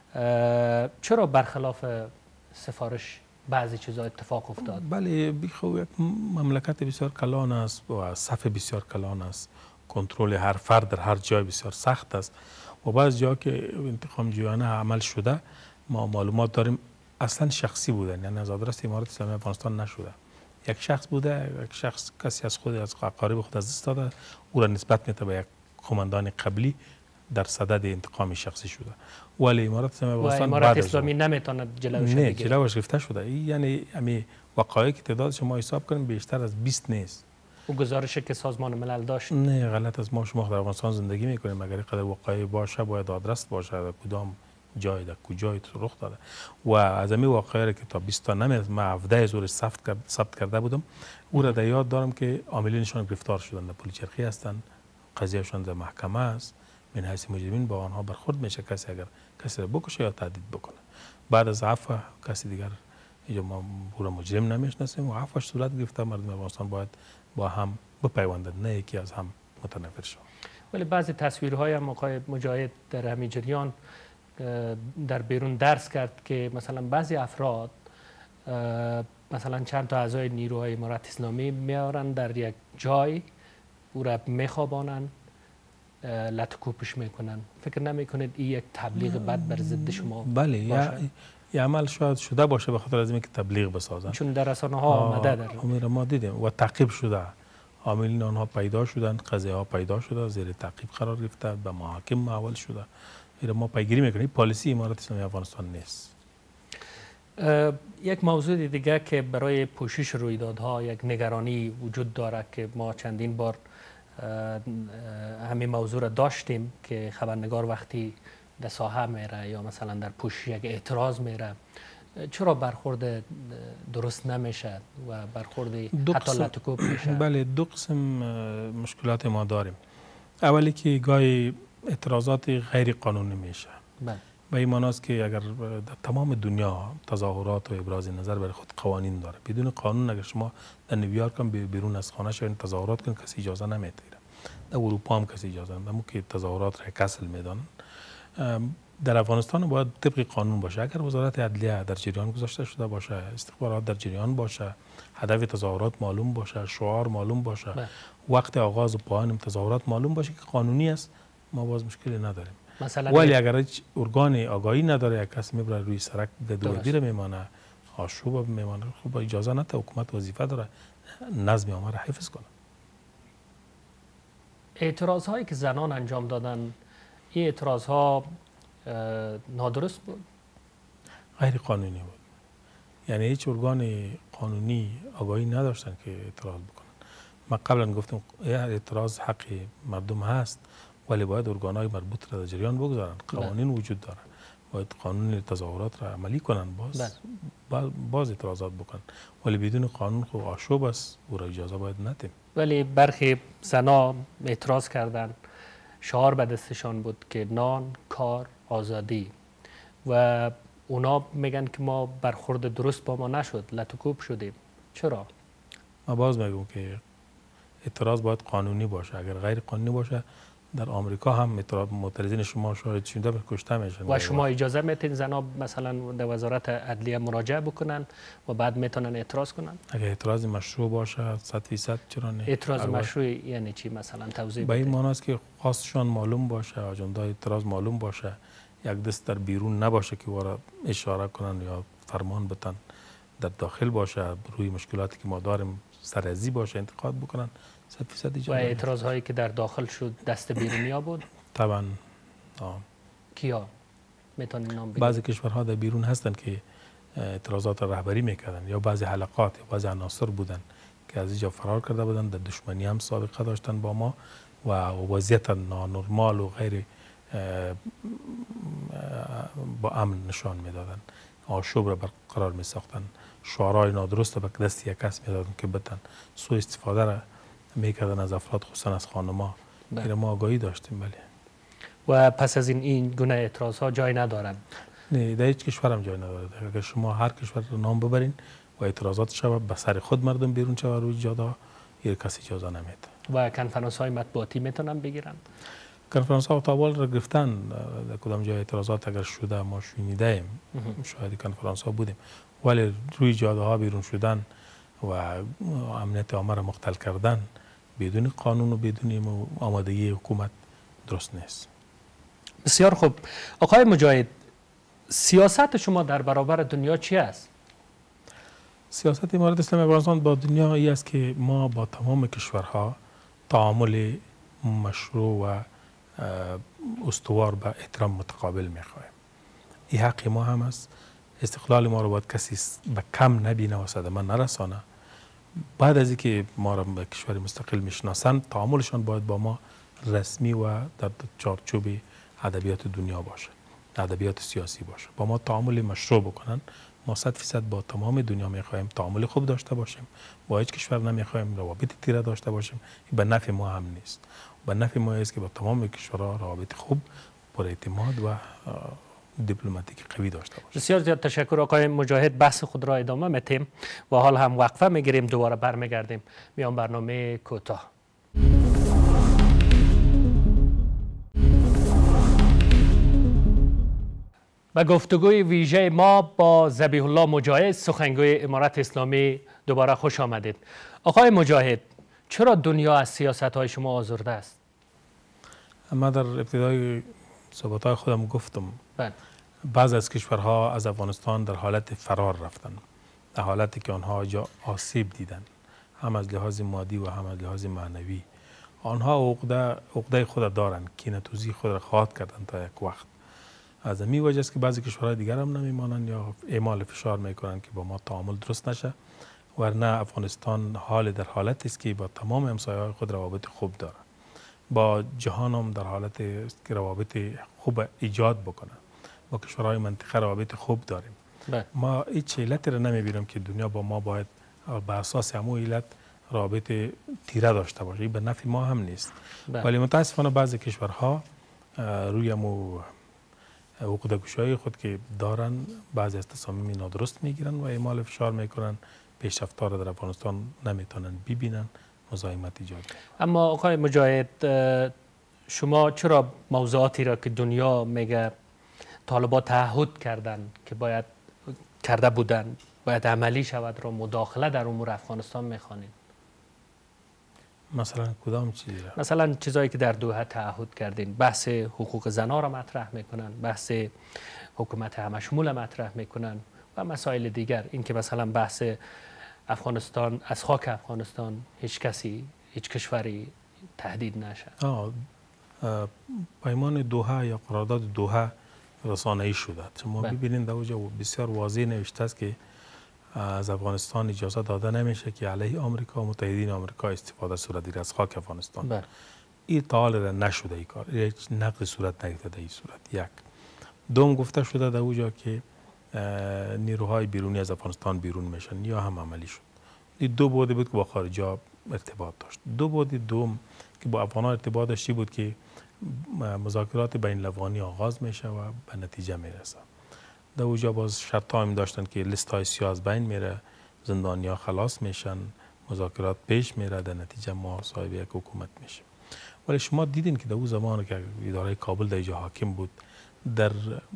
[SPEAKER 1] چرا برخلاف سفارش بعضی چیزا اتفاق افتاد؟
[SPEAKER 2] بله، بخو یک مملکت بسیار کلان است و صف بسیار کلان است. کنترل هر فرد در هر جای بسیار سخت است و بعض جا که انتقام جویانه عمل شده ما معلومات داریم اصلا شخصی بودن، یعنی از آدرس امارت اسلامی افغانستان نشده. یک شخص بوده، یک شخص کسی از خود از اقارب خود از دست داده، او را نسبت میده به یک قماندان قبلی در صدد انتقام شخصی شده. ولی امارت اسلامی افغانستان
[SPEAKER 1] و امارت اسلامی نمیتونه جلوش بگیره.
[SPEAKER 2] نه، جلوش گرفته شده. یعنی همین وقایعی که تعداد شما حساب کنیم بیشتر از بیست نیست.
[SPEAKER 1] و گزارشی که سازمان ملل داشت.
[SPEAKER 2] نه غلط از ما شما در افغانستان زندگی میکنیم، اگر قدر وقایع باشه باید آدرس باشه در کدام جای در کجای رخ داده. و از همین واقعه که تا بیست تا نمیاد ما هفده زور ثبت کرد ثبت کرده بودم، او را در یاد دارم که عاملینشان گرفتار شدن، در پلیس چرخی هستند، قضیهشان در محکمه است. من حیث مجرمین با آنها برخورد میشه، کسی اگر کسی را بکشه یا تهدید بکنه. بعد از عفو کسی دیگر اینجا ما او را مجرم نمیشناسیم و عفوش صورت گرفته. مردم افغانستان باید با هم بپیوندند، نه یکی از هم متنفر شوند.
[SPEAKER 1] ولی بعضی تصویرهای هم آقای مجاهد در همین جریان در بیرون درس کرد که مثلا بعضی افراد مثلا چند تا اعضای نیروهای امارت اسلامی میارن در یک جای او را میخوابانن، لطکوپش میکنن. فکر نمیکنید این یک تبلیغ بد بر ضد شما؟
[SPEAKER 2] بله، یه عمل شاید شده باشه به خاطر از اینکه تبلیغ بسازن،
[SPEAKER 1] چون در رسانه ها آمده در
[SPEAKER 2] امیر ما دیدیم و تعقیب شده. عاملین آنها پیدا شدن، قضیه ها پیدا شده، زیر تعقیب قرار گرفته، به محاکم محول شده. ما پیگیری میکنیم. پالیسی امارت اسلامی افغانستان نیست.
[SPEAKER 1] یک موضوع دیگه که برای پوشش رویدادها یک نگرانی وجود داره که ما چندین بار همین موضوع را داشتیم که خبرنگار وقتی در ساحه میره یا مثلا در پوشش یک اعتراض میره چرا برخورد درست نمیشه و برخورد حتی لطکوب میشه؟
[SPEAKER 2] بله، دو قسم مشکلات ما داریم. اولی که گاهی اعتراضات غیر قانونی میشه.
[SPEAKER 1] بله.
[SPEAKER 2] به این معنی است که اگر در تمام دنیا تظاهرات و ابراز نظر برای خود قوانین داره، بدون قانون اگر شما در نیویورک هم بیرون از خانه شوین تظاهرات کن کسی اجازه نمیده. در اروپا هم کسی اجازه نمیده. اما که تظاهرات را کسل میدن. در افغانستان باید طبق قانون باشه. اگر وزارت عدلیه در جریان گذاشته شده باشه، استخبارات در جریان باشه، هدف تظاهرات معلوم باشه، شعار معلوم باشه، بله. وقت آغاز و پایان تظاهرات معلوم باشه که قانونی است، ما باز مشکلی نداریم. ولی اگر هیچ ارگان آگاهی نداره، یک کس میبره روی سرک دودی رو میمانه، آشوب میمانه، خب اجازه نده. حکومت وظیفه داره نظم عامه را حفظ کنه.
[SPEAKER 1] اعتراض هایی که زنان انجام دادن، این اعتراض ها نادرست بود؟
[SPEAKER 2] غیر قانونی بود. یعنی هیچ ارگان قانونی آگاهی نداشتن که اعتراض بکنن. ما قبلا گفتم اعتراض حق مردم هست، ولی باید ارگان‌های مربوط را در جریان بگذارن. قوانین وجود داره، باید قانون تظاهرات را عملی کنن، باز باز, باز اعتراضات بکنن. ولی بدون قانون خب آشوب است، او را اجازه باید ندیم.
[SPEAKER 1] ولی برخی زنا اعتراض کردن شعار به دستشان بود که نان، کار، آزادی، و اونا میگن که ما برخورد درست با ما نشد، لطوکوب شدیم. چرا؟
[SPEAKER 2] ما باز میگم که اعتراض باید قانونی باشه. اگر غیر قانونی باشه، در آمریکا هم اعتراض معترضین شما شاهد شده کشته میشن.
[SPEAKER 1] و شما اجازه میتین زناب مثلا در وزارت عدلیه مراجعه بکنن و بعد میتونن اعتراض کنن؟
[SPEAKER 2] اگر اعتراض مشروع باشه صد فیصد چرا نه؟
[SPEAKER 1] اعتراض مشروع یعنی چی مثلا توضیح
[SPEAKER 2] به این
[SPEAKER 1] بدید؟
[SPEAKER 2] معنی است که خواستشان معلوم باشه، اجنده اعتراض معلوم باشه، یک دست در بیرون نباشه که وارا اشاره کنن یا فرمان بتن، در داخل باشه، روی مشکلاتی که ما داریم سرازی باشه، انتقاد بکنن. صد فیصد
[SPEAKER 1] و اعتراض هایی که در داخل شد دست بیرونی ها بود؟
[SPEAKER 2] طبعا.
[SPEAKER 1] کیا میتونین نام بگید؟
[SPEAKER 2] بعضی کشورها در بیرون هستند که اعتراضات رهبری میکردن، یا بعضی حلقات یا بعضی عناصر بودن که از اینجا فرار کرده بودن، در دشمنی هم سابقه داشتن با ما و وضعیت نانورمال و غیر با امن نشان میدادن، آشوب را برقرار می ساختن، شعارهای نادرست را به دست یک کس میدادن که بتن سوء استفاده را میکردن از افراد، خصوصا از خانم‌ها. این ما آگاهی داشتیم. بله.
[SPEAKER 1] و پس از این این گونه اعتراض ها جای ندارن؟
[SPEAKER 2] نه، در هیچ کشور هم جای نداره. اگر شما هر کشور رو نام ببرین و اعتراضات شبه به سر خود مردم بیرون شوه روی جاده، یک کسی اجازه نمیده.
[SPEAKER 1] و کنفرانس های مطبوعاتی میتونن بگیرن؟
[SPEAKER 2] کنفرانس ها تاول را گرفتن. در کدام جای اعتراضات اگر شده ما شنیده ایم، شاید کنفرانس ها بودیم، ولی روی جاده ها بیرون شدن و امنیت عامه را مختل کردن بدون قانون و بدون آمادگی حکومت درست نیست.
[SPEAKER 1] بسیار خوب. آقای مجاهد، سیاست شما در برابر دنیا چی است؟
[SPEAKER 2] سیاست امارت اسلامی افغانستان با دنیا ای است که ما با تمام کشورها تعامل مشروع و استوار به احترام متقابل میخواهیم. این حق ما هم است. استقلال ما رو باید کسی به کم نبینه و صدمه نرسانه. بعد از اینکه ما را به کشور مستقل میشناسند، تعاملشان باید با ما رسمی و در چارچوب ادبیات دنیا باشه، ادبیات سیاسی باشه. با ما تعامل مشروع بکنن. ما صد فیصد با تمام دنیا میخواهیم تعامل خوب داشته باشیم. با هیچ کشور نمیخواهیم روابط تیره داشته باشیم. این به نفع ما هم نیست. به نفع ما است که با تمام کشورها روابط خوب، پر اعتماد و دیپلماتیک قوی داشته باشیم.
[SPEAKER 1] بسیار زیاد تشکر آقای مجاهد. بحث خود را ادامه میتیم و حال هم وقفه میگیریم، دوباره برمیگردیم میان برنامه کوتاه. و گفتگوی ویژه ما با ذبیح الله مجاهد، سخنگوی امارت اسلامی، دوباره خوش آمدید. آقای مجاهد، چرا دنیا از سیاست های شما آزرده است؟
[SPEAKER 2] ما در ابتدای صحبت‌های خودم گفتم
[SPEAKER 1] بله.
[SPEAKER 2] بعض از کشورها از افغانستان در حالت فرار رفتن، در حالتی که آنها جا آسیب دیدن، هم از لحاظ مادی و هم از لحاظ معنوی. آنها عقده عقده خود دارند، کینه‌توزی خود را خواهد کردند تا یک وقت. از این وجه است که بعضی کشورهای دیگر هم نمیمانند یا اعمال فشار میکنند که با ما تعامل درست نشه، ورنه افغانستان حال در حالتی است که با تمام همسایه‌های خود روابط خوب داره. با جهان هم در حالت است که روابط خوب ایجاد بکنه. با کشورهای منطقه روابط خوب داریم.
[SPEAKER 1] بله.
[SPEAKER 2] ما هیچ علتی را نمیبینم که دنیا با ما باید بر اساس همون علت روابط تیره داشته باشه. این به نفع ما هم نیست.
[SPEAKER 1] بله.
[SPEAKER 2] ولی متاسفانه بعضی کشورها روی همون عقده گشایی خود که دارن بعضی از تصامیم نادرست میگیرن و اعمال فشار میکنن. پیشرفت‌ها را در افغانستان نمیتونن ببینن، مزاحمت ایجاد میکنن.
[SPEAKER 1] اما آقای مجاهد، شما چرا موضوعاتی را که دنیا میگه طالبان تعهد کردن که باید کرده بودن باید عملی شود را مداخله در امور افغانستان میخوانید؟
[SPEAKER 2] مثلا کدام چیزی را؟
[SPEAKER 1] مثلا چیزایی که در دوحه تعهد کردین، بحث حقوق زنها را مطرح میکنن، بحث حکومت همشمول مطرح میکنن و مسائل دیگر. این که مثلا بحث افغانستان، از خاک افغانستان هیچ کسی، هیچ کشوری تهدید نشه.
[SPEAKER 2] آه پیمان دوحه یا قرارداد دوحه رسانه‌ای شده. شما ببینید در اونجا بسیار واضح نوشته است که از افغانستان اجازه داده نمیشه که علیه آمریکا و متحدین آمریکا استفاده صورت گیرد از خاک افغانستان.
[SPEAKER 1] بله.
[SPEAKER 2] این تعال را نشده ای کار، هیچ نقد صورت نگرفته در این صورت. یک دوم گفته شده در اونجا که نیروهای بیرونی از افغانستان بیرون میشن یا هم عملی شد. این دو بودی بود که با خارجا ارتباط داشت. دو بودی دوم که با افغانان ارتباط داشتی بود که مذاکرات بین الاقوانی آغاز میشه و به نتیجه میرسه. در اونجا باز شرط هم داشتن که لیست های سیاه از بین میره، زندانیا خلاص میشن، مذاکرات پیش میره، در نتیجه ما صاحب یک حکومت میشیم. ولی شما دیدین که در اون زمان که اداره کابل در اینجا حاکم بود، در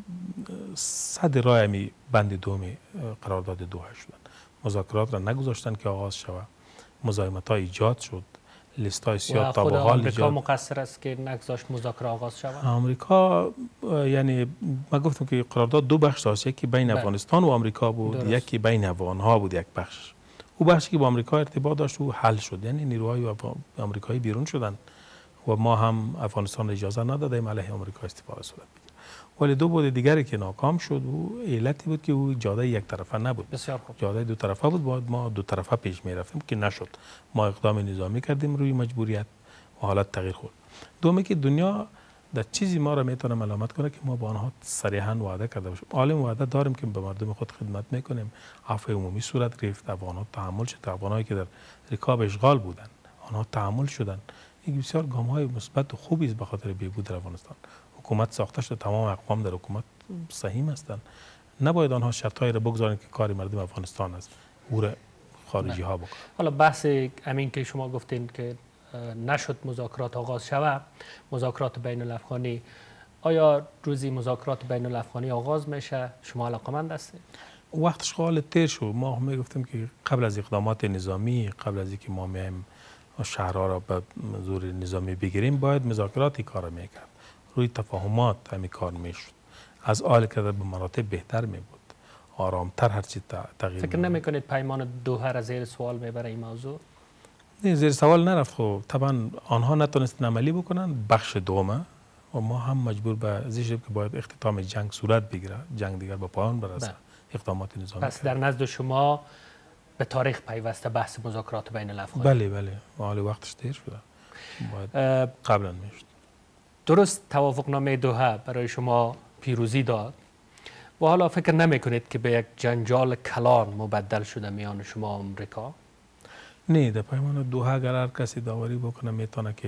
[SPEAKER 2] صد راه همی بند دومی قرارداد دوحه شدن، مذاکرات را نگذاشتن که آغاز شود، مزاحمت ها ایجاد شد، لیست های سیاه تا به حال ایجاد.
[SPEAKER 1] آمریکا مقصر است که نگذاشت مذاکره آغاز شود؟
[SPEAKER 2] آمریکا یعنی من گفتم که قرارداد دو بخش داشت، یکی بین افغانستان و آمریکا بود، درست. یکی بین افغانها بود یک بخش. او بخشی که با آمریکا ارتباط داشت او حل شد، یعنی نیروهای آمریکایی بیرون شدن و ما هم افغانستان اجازه ندادیم علیه آمریکا استفاده صورت بگیره. ولی دو بود دیگری که ناکام شد و علتی بود که او جاده یک طرفه نبود.
[SPEAKER 1] بسیار خوب.
[SPEAKER 2] جاده دو طرفه بود، باید ما دو طرفه پیش می رفتیم که نشد. ما اقدام نظامی کردیم روی مجبوریت و حالت تغییر خورد. دومی که دنیا در چیزی ما را میتونه ملامت کنه که ما با آنها صریحا وعده کرده باشیم. عالم وعده داریم که به مردم خود خدمت میکنیم، عفو عمومی صورت گرفت، افغان‌ها تحمل شد، افغانایی که در رکاب اشغال بودن آنها تحمل شدن. این بسیار گام‌های مثبت و خوبی است به خاطر بهبود در افغانستان. حکومت ساخته شده، تمام اقوام در حکومت سهیم هستند. نباید آنها شرطایی را بگذارند که کار مردم افغانستان است او را خارجی ها بکنند.
[SPEAKER 1] حالا بحث همین که شما گفتین که نشد مذاکرات آغاز شود، مذاکرات بین الافغانی، آیا روزی مذاکرات بین الافغانی آغاز میشه؟ شما علاقمند هستید؟
[SPEAKER 2] وقتش خال تیر شد. ما هم گفتیم که قبل از اقدامات نظامی، قبل از اینکه ما میایم شهرها را به زور نظامی بگیریم، باید مذاکراتی کار میکرد، روی تفاهمات همین کار میشد، از آل که به مراتب بهتر می بود، آرامتر هرچی تغییر.
[SPEAKER 1] فکر نمی کنید پیمان دوحه را زیر سوال میبره این موضوع؟
[SPEAKER 2] نه، زیر سوال نرفت. خب طبعا آنها نتونستن عملی بکنن بخش دومه و ما هم مجبور به زیش که باید اختتام جنگ صورت بگیره، جنگ دیگر به پایان برسه، اقدامات نظامی.
[SPEAKER 1] پس در نزد شما به تاریخ پیوسته بحث مذاکرات بین الافغانی؟
[SPEAKER 2] بله بله، حال وقتش دیر شده، باید قبلا میشد.
[SPEAKER 1] درست توافقنامه دوحه برای شما پیروزی داد و حالا فکر نمی کنید که به یک جنجال کلان مبدل شده میان شما و آمریکا؟
[SPEAKER 2] نه، در پیمان دوحه اگر هر کسی داوری بکنه میتونه که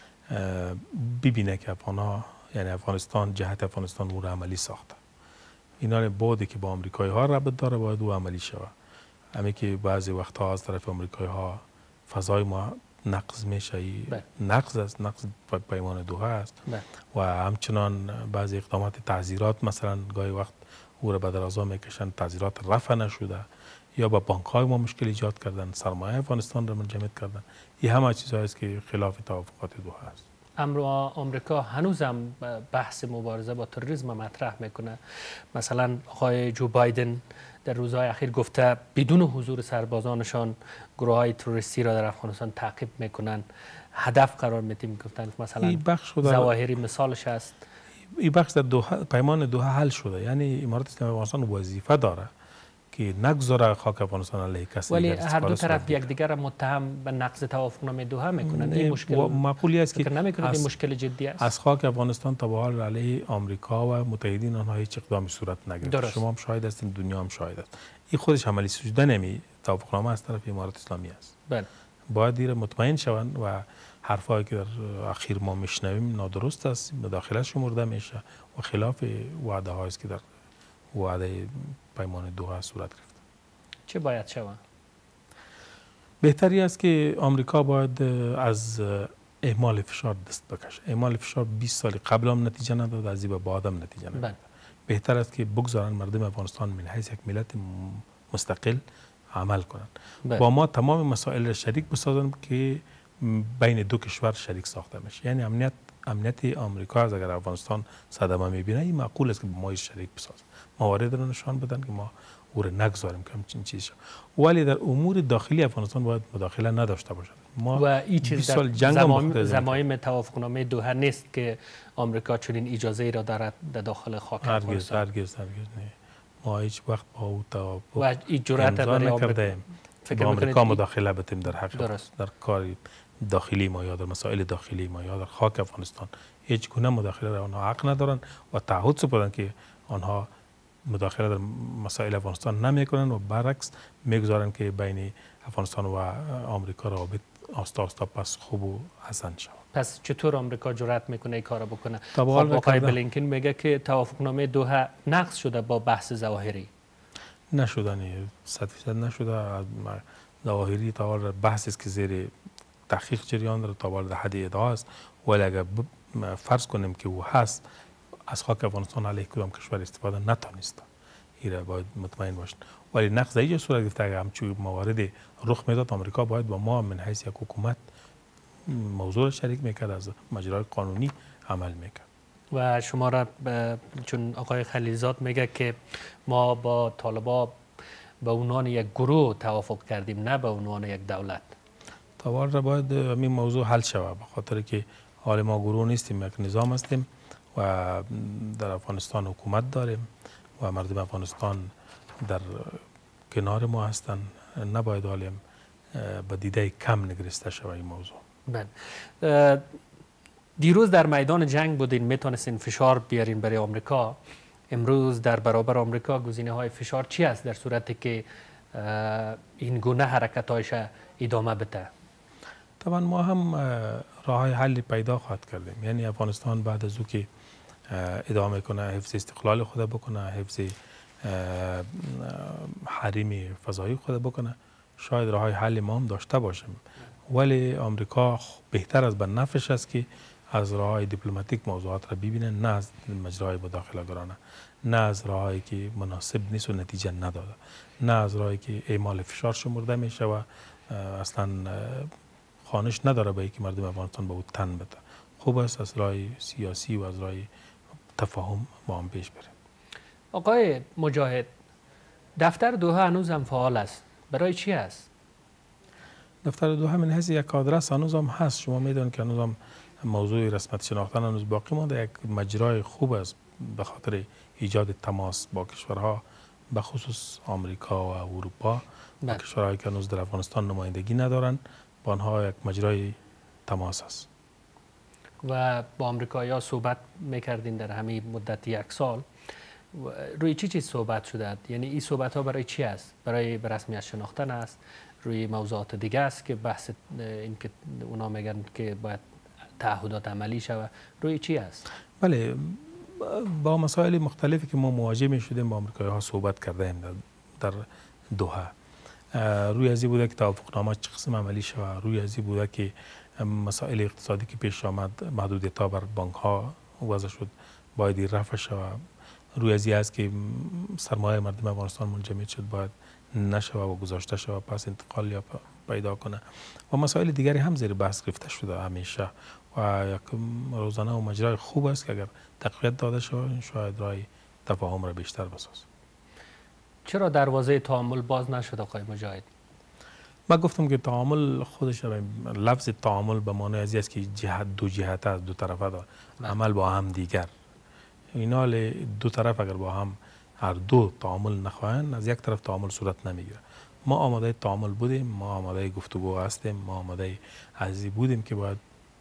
[SPEAKER 2] ببینه که افغانها، یعنی افغانستان، جهت افغانستان او را عملی ساخته. اینا بودی که با آمریکایی ها ربط داره باید او عملی شود. همین که بعضی وقتها از طرف آمریکایی ها فضای ما نقض میشه، نقض است، نقض پیمان دوحه است و همچنان بعضی اقدامات تعزیرات، مثلا گاهی وقت او را به درازا میکشن، تعزیرات رفع نشده یا با بانک های ما مشکل ایجاد کردن، سرمایه افغانستان را منجمد کردن. این همه چیزهایی است که خلاف توافقات دوحه است.
[SPEAKER 1] امروز آمریکا هنوزم بحث مبارزه با تروریسم مطرح میکنه. مثلا آقای جو بایدن در روزهای اخیر گفته بدون حضور سربازانشان گروه های تروریستی را در افغانستان تعقیب میکنن، هدف قرار میدیم. گفتن مثلا ظواهری مثالش است.
[SPEAKER 2] این بخش در دوحه، پیمان دوحه حل شده، یعنی امارات اسلامی افغانستان وظیفه داره که نگذاره خاک افغانستان علیه کسی.
[SPEAKER 1] ولی هر دو طرف یکدیگر را متهم به نقض توافقنامه دوحه میکنند. این مشکل
[SPEAKER 2] معقولی است که
[SPEAKER 1] نمیکنید این مشکل جدی است.
[SPEAKER 2] از خاک افغانستان تا به حال علیه آمریکا و متحدین آنها هیچ اقدامی صورت نگرفت. شما هم شاهد هستین، دنیا هم شاهد است. این خودش عملی شدن نمی توافقنامه از طرف امارات اسلامی است.
[SPEAKER 1] بله.
[SPEAKER 2] باید دیر مطمئن شوند و حرفایی که در اخیر ما میشنویم نادرست است، مداخله شمرده میشه و خلاف وعده هایی است که در وعده پیمان دوحه صورت گرفت.
[SPEAKER 1] چه باید شود؟
[SPEAKER 2] بهتری است که آمریکا باید از اعمال فشار دست بکشه. اعمال فشار بیست سال قبل هم نتیجه نداد، از این به بعد هم نتیجه نداد. بهتر است که بگذارن مردم افغانستان من حیث یک ملت مستقل عمل کنند. با ما تمام مسائل را شریک بسازند که بین دو کشور شریک ساخته میشه. یعنی امنیت امنیت آمریکا از اگر افغانستان صدمه میبینه، این معقول است که با ما شریک بسازن، موارد رو نشان بدن که ما او را نگذاریم که همچین چیز شد. ولی در امور داخلی افغانستان باید مداخله نداشته باشد. ما
[SPEAKER 1] و این چیز در زمان زمایم توافقنامه دوحه نیست که آمریکا چنین اجازه ای را دارد در داخل خاک افغانستان.
[SPEAKER 2] هرگز هرگز هرگز نه. ما هیچ وقت با او توافق
[SPEAKER 1] و این جرأت برای
[SPEAKER 2] آمریکا با آمریکا مداخله بتیم در حق در کار داخلی ما یا در مسائل داخلی ما یا در خاک افغانستان. هیچ گونه مداخله را آنها حق ندارن و تعهد سپردن که آنها مداخله در مسائل افغانستان نمیکنن و برعکس میگذارن که بین افغانستان و آمریکا روابط آستا آستا پس خوب و حسن شود.
[SPEAKER 1] پس چطور آمریکا جرأت میکنه این کارو بکنه؟
[SPEAKER 2] خب
[SPEAKER 1] آقای بلینکن میگه که توافقنامه دوحه نقض شده با بحث ظواهری.
[SPEAKER 2] نشدنی صد فیصد نشده. ظواهری تا بحثی است که زیر تحقیق جریان داره، تا در حد ادعا است، ولی اگر فرض کنیم که او هست، از خاک افغانستان علیه کدام کشور استفاده نتانست. ایره باید مطمئن باشید. ولی نقض ایجا صورت گرفته اگر همچون موارد رخ میداد، آمریکا باید با ما من حیث یک حکومت موضوع شریک میکرد، از مجرای قانونی عمل میکرد.
[SPEAKER 1] و شما را چون آقای خلیلزاد میگه که ما با طالبا به عنوان یک گروه توافق کردیم، نه به عنوان یک دولت.
[SPEAKER 2] طالبان را باید این موضوع حل شود، به خاطر که حال ما گروه نیستیم، یک نظام هستیم و در افغانستان حکومت داریم و مردم افغانستان در کنار ما هستن. نباید حالیم به دیده کم نگرسته شود این موضوع.
[SPEAKER 1] بله. دیروز در میدان جنگ بودین، میتونستین فشار بیارین برای آمریکا. امروز در برابر آمریکا گزینه های فشار چی است در صورتی که این گونه حرکت هایش ادامه بده؟
[SPEAKER 2] طبعا ما هم راه های حلی پیدا خواهد کردیم. یعنی افغانستان بعد از او که ادامه کنه حفظ استقلال خود بکنه، حفظ حریم فضایی خود بکنه، شاید راه های حلی ما هم داشته باشیم. ولی آمریکا بهتر از به نفعش است که از راه های دیپلماتیک موضوعات را ببینه، نه از مجرای مداخله گرانه، نه از راهی که مناسب نیست و نتیجه نداده، نه از راهی که اعمال فشار شمرده میشه و اصلا خوانش نداره به اینکه مردم افغانستان به او تن بده. خوب است از راه سیاسی و از راه تفاهم با هم پیش بریم.
[SPEAKER 1] آقای مجاهد، دفتر دوحه هنوز هم فعال است. برای چی است؟
[SPEAKER 2] دفتر دوحه من حیث یک آدرس هنوز هم هست. شما میدونید که هنوز هم موضوع رسمیت شناختن هنوز باقی مانده. یک مجرای خوب است به خاطر ایجاد تماس با کشورها، به خصوص آمریکا و اروپا، با کشورهایی که هنوز در افغانستان نمایندگی ندارند، با آنها یک مجرای تماس است.
[SPEAKER 1] و با آمریکایی‌ها صحبت میکردین در همین مدت یک سال. روی چی چیز صحبت شده؟ یعنی این صحبت ها برای چی است؟ برای رسمیت شناختن است؟ روی موضوعات دیگه است که بحث این که اونا میگن که باید تعهدات عملی شود، روی چی است؟
[SPEAKER 2] بله، با مسائل مختلفی که ما مواجه می شدیم با آمریکایی‌ها صحبت کردیم در, در دوحه. روی ازی بوده که توافقنامه چه قسم عملی شود، روی ازی بوده که مسائل اقتصادی که پیش آمد، محدودیت‌ها بر بانک ها وضع شد، باید رفع شود. روی ازی است که سرمایه مردم افغانستان منجمد شد، باید نشود و گذاشته شود، پس انتقال یا پیدا کنه و مسائل دیگری هم زیر بحث گرفته شده همیشه و یک روزانه و مجرای خوب است که اگر تقویت داده شود شاید راه تفاهم را بیشتر بسازه.
[SPEAKER 1] چرا دروازه تعامل باز نشد آقای مجاهد؟
[SPEAKER 2] من گفتم که تعامل خودش لفظ تعامل به معنی ازی است که جهت دو جهت از دو طرفه دار عمل با هم دیگر. اینا دو طرف اگر با هم هر دو تعامل نخواهند، از یک طرف تعامل صورت نمیگیره. ما آماده تعامل بودیم، ما آماده گفتگو هستیم، ما آماده عزیزی بودیم که باید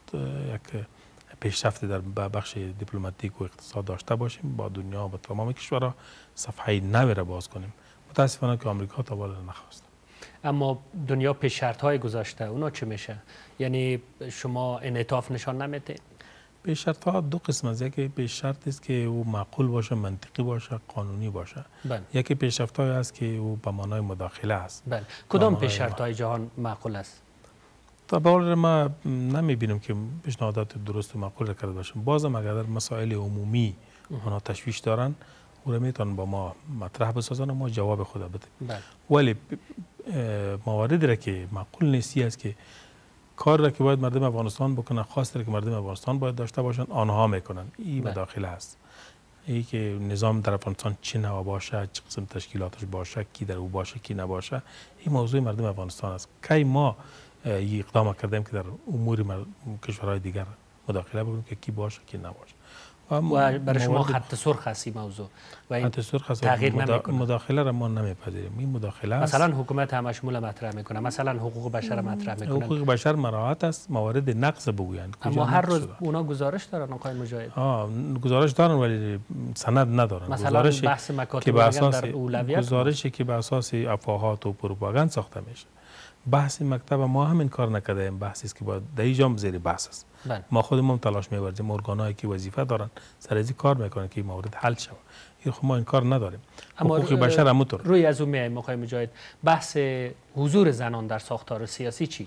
[SPEAKER 2] یک پیشرفت در بخش دیپلماتیک و اقتصاد داشته باشیم، با دنیا و با تمام کشورها صفحه نو را باز کنیم. متاسفانه که آمریکا تا بالا نخواست.
[SPEAKER 1] اما دنیا پیش شرط های گذاشته، اونا چه میشه؟ یعنی شما انعطاف نشان نمیدید؟
[SPEAKER 2] پیش شرط ها دو قسم است. یکی پیش شرط است که او معقول باشه، منطقی باشه، قانونی باشه.
[SPEAKER 1] بله.
[SPEAKER 2] یکی پیش شرط های است که او به معنای مداخله است.
[SPEAKER 1] بله. کدام پیش شرط های جهان معقول است؟
[SPEAKER 2] تا باور ما نمی بینیم که پیشنهادات درست و معقول را کرده باشیم. بازم اگر در مسائل عمومی آنها تشویش دارن، او را میتونن با ما مطرح بسازن و ما جواب خود بدیم.
[SPEAKER 1] بله.
[SPEAKER 2] ولی مواردی را که معقول نیستی است که کار را که باید مردم افغانستان بکنن، خواست را که مردم افغانستان باید داشته باشن، آنها میکنن. این مداخله است. این که نظام در افغانستان چه نوع باشه، چه قسم تشکیلاتش باشه، کی در او باشه، کی نباشه، این موضوع مردم افغانستان است. کی ما این اقدام کردیم که در امور کشورهای دیگر مداخله بکنیم که کی باشه، کی نباشه.
[SPEAKER 1] و برای شما خط سرخ است این موضوع و این
[SPEAKER 2] خط سرخ است.
[SPEAKER 1] تغییر
[SPEAKER 2] مدا...
[SPEAKER 1] نمیکنه.
[SPEAKER 2] مداخله را ما نمیپذیریم. این مداخله است.
[SPEAKER 1] مثلا حکومت همشمول مطرح میکنه، مثلا حقوق بشر مطرح میکنه.
[SPEAKER 2] حقوق بشر مراعات است، موارد نقض بگویند.
[SPEAKER 1] اما هر روز اونا گزارش دارن آقای مجاهد.
[SPEAKER 2] آه گزارش دارن ولی سند ندارن.
[SPEAKER 1] مثلا
[SPEAKER 2] گزارش
[SPEAKER 1] بحث مکاتب در اولویت،
[SPEAKER 2] گزارشی که بر اساس افواهات و پروپاگاند ساخته میشه. بحث مکتب ما هم این کار نکرده ایم، بحثی است که باید در اینجا زیر بحث است.
[SPEAKER 1] بله.
[SPEAKER 2] ما خودمون تلاش می‌ورزیم، ارگان‌هایی که وظیفه دارن سر از کار میکنن که این مورد حل شود. این خب ما این کار نداریم. حقوق بشر همونطور.
[SPEAKER 1] روی از اون میایم آقای مجاهد، بحث حضور زنان در ساختار سیاسی چی؟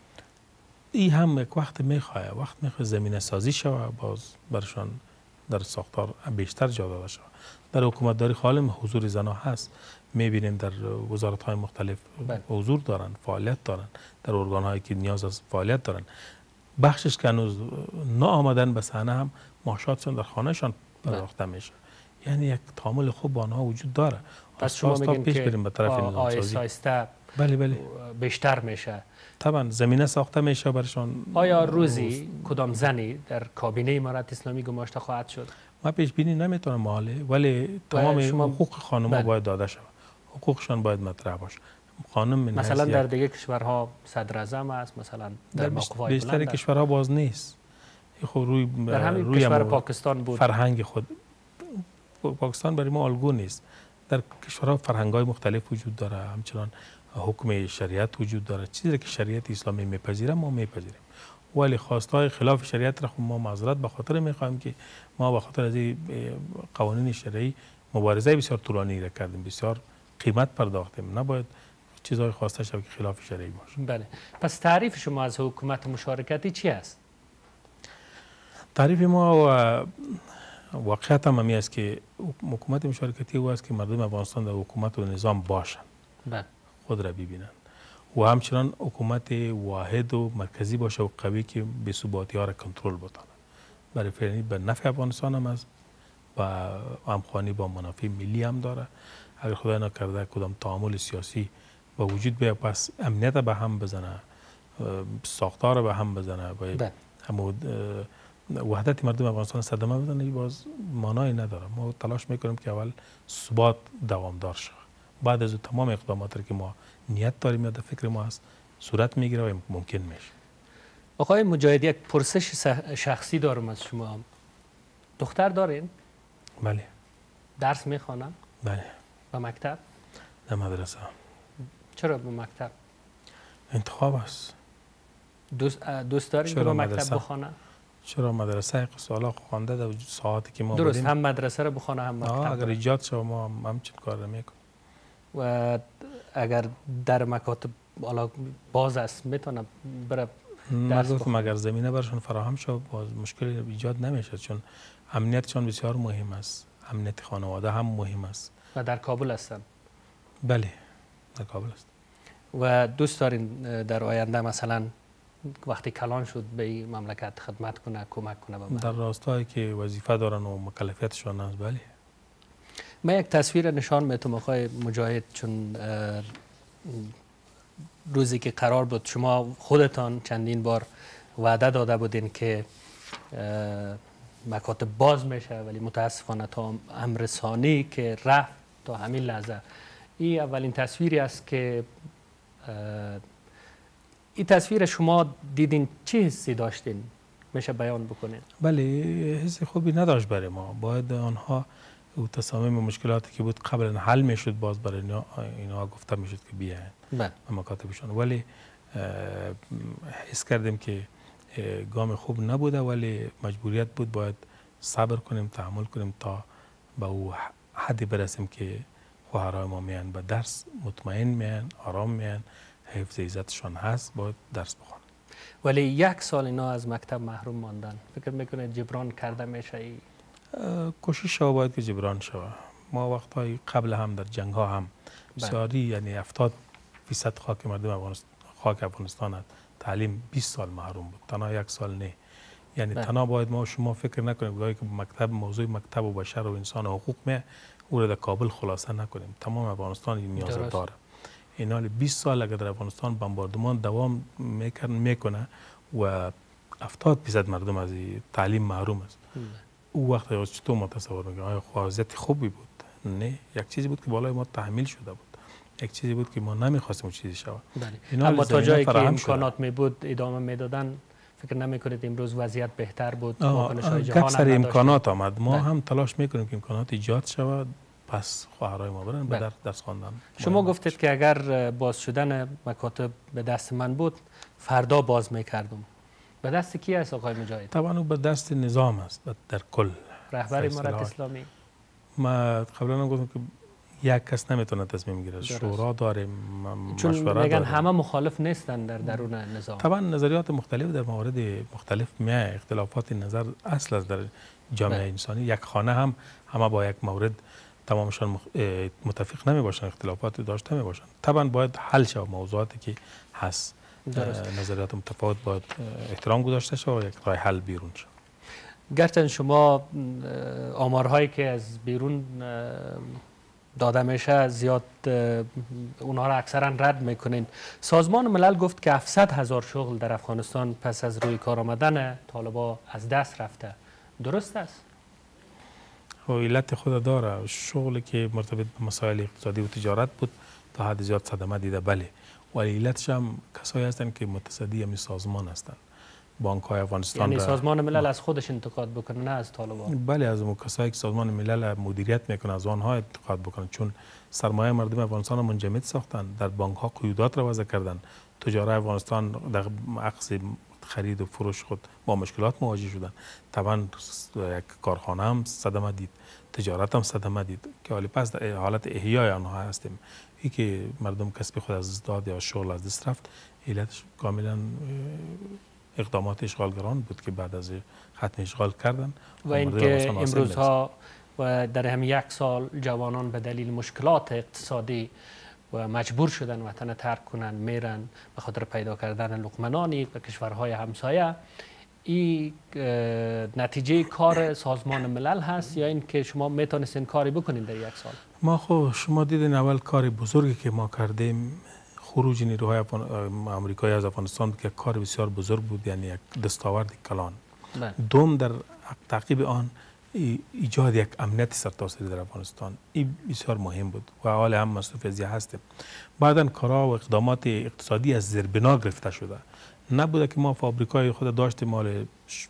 [SPEAKER 2] این هم یک وقت میخواه، وقت میخواه زمینه سازی شود، باز برشان در ساختار بیشتر جا داده شود. در حکومتداری خالم حضور زنان هست، میبینیم در وزارت های مختلف بله. حضور دارن، فعالیت دارن، در ارگان هایی که نیاز از فعالیت دارن. بخشش که هنوز ناآمدن به صحنه هم معاشاتشون در خانهشان پرداخته میشه. یعنی یک تعامل خوب با آنها وجود داره.
[SPEAKER 1] پس شما میگین
[SPEAKER 2] پیش
[SPEAKER 1] که
[SPEAKER 2] بریم به طرف نظامسازی
[SPEAKER 1] آیسته
[SPEAKER 2] بله بله
[SPEAKER 1] بیشتر میشه.
[SPEAKER 2] طبعا زمینه ساخته میشه برشان.
[SPEAKER 1] آیا روزی کدام زنی در کابینه امارت اسلامی گماشته خواهد شد؟
[SPEAKER 2] ما پیش بینی نمیتونم ماله، ولی تمام حقوق خانم‌ها بله. باید داده شود. حقوقشان باید مطرح باشه. خانم
[SPEAKER 1] مثلا در دیگه کشورها صدر اعظم است، مثلا در موقع‌های
[SPEAKER 2] بیشتر کشورها باز نیست. خب روی
[SPEAKER 1] در همین روی کشور پاکستان بود.
[SPEAKER 2] فرهنگ خود پاکستان برای ما الگو نیست. در کشورها فرهنگ‌های مختلف وجود داره، همچنان حکم شریعت وجود داره. چیزی که شریعت اسلامی میپذیره ما میپذیریم، ولی خواستهای خلاف شریعت را خب ما معذرت به خاطر میخوایم که ما به خاطر از قوانین شرعی مبارزه بسیار طولانی را کردیم، بسیار قیمت پرداختیم. نباید چیزهای خواسته شود که خلاف شرعی باشه.
[SPEAKER 1] بله. پس تعریف شما از حکومت مشارکتی چی است؟
[SPEAKER 2] تعریف ما و واقعیت هم همی است که حکومت مشارکتی او است که مردم افغانستان در حکومت و نظام باشند،
[SPEAKER 1] بله.
[SPEAKER 2] خود را ببینند و همچنان حکومت واحد و مرکزی باشه و قوی که بی‌ثباتی ها را کنترل بتونه. برای فعلی به نفع افغانستان هم است و همخوانی با منافع ملی هم داره. اگر خدای نکرده کدام تعامل سیاسی با وجود بیاد، پس امنیت به هم بزنه، ساختار به هم بزنه، باید هم وحدت مردم افغانستان صدمه بزنه، باز معنایی نداره. ما تلاش میکنیم که اول ثبات دوامدار شه، بعد از تمام اقداماتی که ما نیت داریم یا در فکر ما هست صورت میگیره و ممکن میشه.
[SPEAKER 1] آقای مجاهد، یک پرسش شخصی دارم از شما. دختر دارین؟
[SPEAKER 2] بله.
[SPEAKER 1] درس میخوانن؟
[SPEAKER 2] بله.
[SPEAKER 1] به مکتب؟
[SPEAKER 2] در مدرسه.
[SPEAKER 1] چرا به مکتب؟
[SPEAKER 2] انتخاب است.
[SPEAKER 1] دوست دوست دارین که به مکتب بخونه؟
[SPEAKER 2] چرا مدرسه قصالا خوانده در ساعتی که ما
[SPEAKER 1] درست
[SPEAKER 2] بودیم.
[SPEAKER 1] هم مدرسه رو بخونه هم مکتب.
[SPEAKER 2] اگر ایجاد شد ما همچین کار نمیکنیم.
[SPEAKER 1] و اگر در مکاتب حالا باز است میتونه بره درس بخونه؟
[SPEAKER 2] اگر زمینه برشون فراهم شد باز مشکلی ایجاد نمیشه، چون امنیتشان بسیار مهم است. امنیت خانواده هم مهم است.
[SPEAKER 1] و در کابل هستن؟
[SPEAKER 2] بله در کابل است.
[SPEAKER 1] و دوست دارین در آینده مثلا وقتی کلان شد به این مملکت خدمت کنه، کمک کنه به من؟
[SPEAKER 2] در راستایی که وظیفه دارن و مکلفیتشان است. بله.
[SPEAKER 1] من یک تصویر نشان میتونم آقای مجاهد، چون روزی که قرار بود شما خودتان چندین بار وعده داده بودین که مکاتب باز میشه، ولی متاسفانه تا امر ثانی که رفت تا همین لحظه. این اولین تصویری است که این تصویر شما دیدین، چه حسی داشتین؟ میشه بیان بکنین؟
[SPEAKER 2] بله، حس خوبی نداشت برای ما. باید آنها او تصامیم مشکلاتی که بود قبلا حل میشد، باز برای اینا, اینا گفته میشد که بیاین به مکاتبشان، ولی حس کردیم که گام خوب نبوده، ولی مجبوریت بود باید صبر کنیم، تحمل کنیم تا به او حدی برسیم که خواهرای ما میان به درس مطمئن میان، آرام میان، حفظ عزتشان هست، باید درس بخوانن.
[SPEAKER 1] ولی یک سال اینا از مکتب محروم ماندن، فکر میکنه جبران کرده میشه؟ ای
[SPEAKER 2] کوشش شو باید که جبران شود. ما وقتهای قبل هم در جنگ ها هم بسیاری، یعنی هفتاد فیصد خاک مردم افغانستان، خاک افغانستان هست. تعلیم بیست سال محروم بود، تنها یک سال نه. یعنی بله. تنها باید ما شما فکر نکنیم گاهی که مکتب موضوع مکتب و بشر و انسان و حقوق می او را در کابل خلاصه نکنیم. تمام افغانستان این نیاز داره. این حال بیست سال اگر در افغانستان بمباردمان دوام میکنه میکنه و هفتاد درصد مردم از تعلیم محروم است. او وقت چطور ما تصور میکنیم؟ آیا خواهزیت خوبی بود؟ نه، یک چیزی بود که بالای ما تحمیل شده بود. یک چیزی بود که ما نمیخواستیم چیزی شود.
[SPEAKER 1] اما تا جایی که امکانات می بود ادامه میدادن. فکر نمیکنید امروز وضعیت بهتر بود؟
[SPEAKER 2] گپ سر امکانات آمد. ما بله. هم تلاش میکنیم که امکانات ایجاد شود پس خواهرای ما برن به در درس خواندن.
[SPEAKER 1] شما گفتید که اگر باز شدن مکاتب به دست من بود فردا باز میکردم. به دست کی است آقای مجاهد؟
[SPEAKER 2] طبعا به دست نظام است در کل.
[SPEAKER 1] رهبر امارت اسلامی.
[SPEAKER 2] ما قبلا هم گفتم که یک کس نمیتونه تصمیم گیره، شورا داریم،
[SPEAKER 1] چون میگن همه مخالف نیستن در درون نظام.
[SPEAKER 2] طبعا نظریات مختلف در موارد مختلف میاد، اختلافات نظر اصل است در جامعه انسانی. یک خانه هم همه با یک مورد تمامشان متفق نمی باشن، اختلافات داشته می باشن. طبعا باید حل شود موضوعاتی که هست. نظریات متفاوت باید احترام گذاشته شود و یک راه حل بیرون شود.
[SPEAKER 1] گرچند شما آمارهایی که از بیرون داده میشه زیاد اونها را اکثرا رد میکنین. سازمان ملل گفت که هفتصد هزار شغل در افغانستان پس از روی کار آمدن طالبان از دست رفته. درست است؟
[SPEAKER 2] علت خود داره. شغلی که مرتبط به مسائل اقتصادی و تجارت بود تا حد زیاد صدمه دیده، بله، ولی علتش هم کسایی هستند که متصدی همین سازمان هستند. بانک های افغانستان،
[SPEAKER 1] یعنی سازمان ملل از خودش انتقاد بکنه نه از طالبان؟
[SPEAKER 2] بله، از اون کسایی که سازمان ملل مدیریت میکنه از آنها انتقاد بکنه، چون سرمایه مردم افغانستان منجمد ساختن، در بانک ها قیودات را وضع کردن، تجار افغانستان در عکس خرید و فروش خود با مشکلات مواجه شدن. طبعا یک کارخانه هم صدمه دید، تجارت هم صدمه دید که حالی پس در حالت احیای آنها هستیم. ای که مردم کسب خود از داد یا شغل از دست رفت، علتش کاملا اقدامات اشغالگران بود که بعد از ختم اشغال کردن
[SPEAKER 1] و اینکه امروزها و در همین یک سال جوانان به دلیل مشکلات اقتصادی و مجبور شدن وطن ترک کنن، میرن به خاطر پیدا کردن لقمه به کشورهای همسایه. این نتیجه کار سازمان ملل هست یا اینکه شما میتونستین کاری بکنین در یک سال؟
[SPEAKER 2] ما خب شما دیدین اول کار بزرگی که ما کردیم خروج نیروهای آمریکایی از افغانستان که کار بسیار بزرگ بود، یعنی یک دستاورد کلان. دوم در تعقیب آن ایجاد یک امنیت سرتاسری در افغانستان، این بسیار مهم بود و حال هم مصروف از هستیم. بعداً کارها و اقدامات اقتصادی از زیر بنا گرفته شده. نبوده که ما فابریکای خود داشتیم مال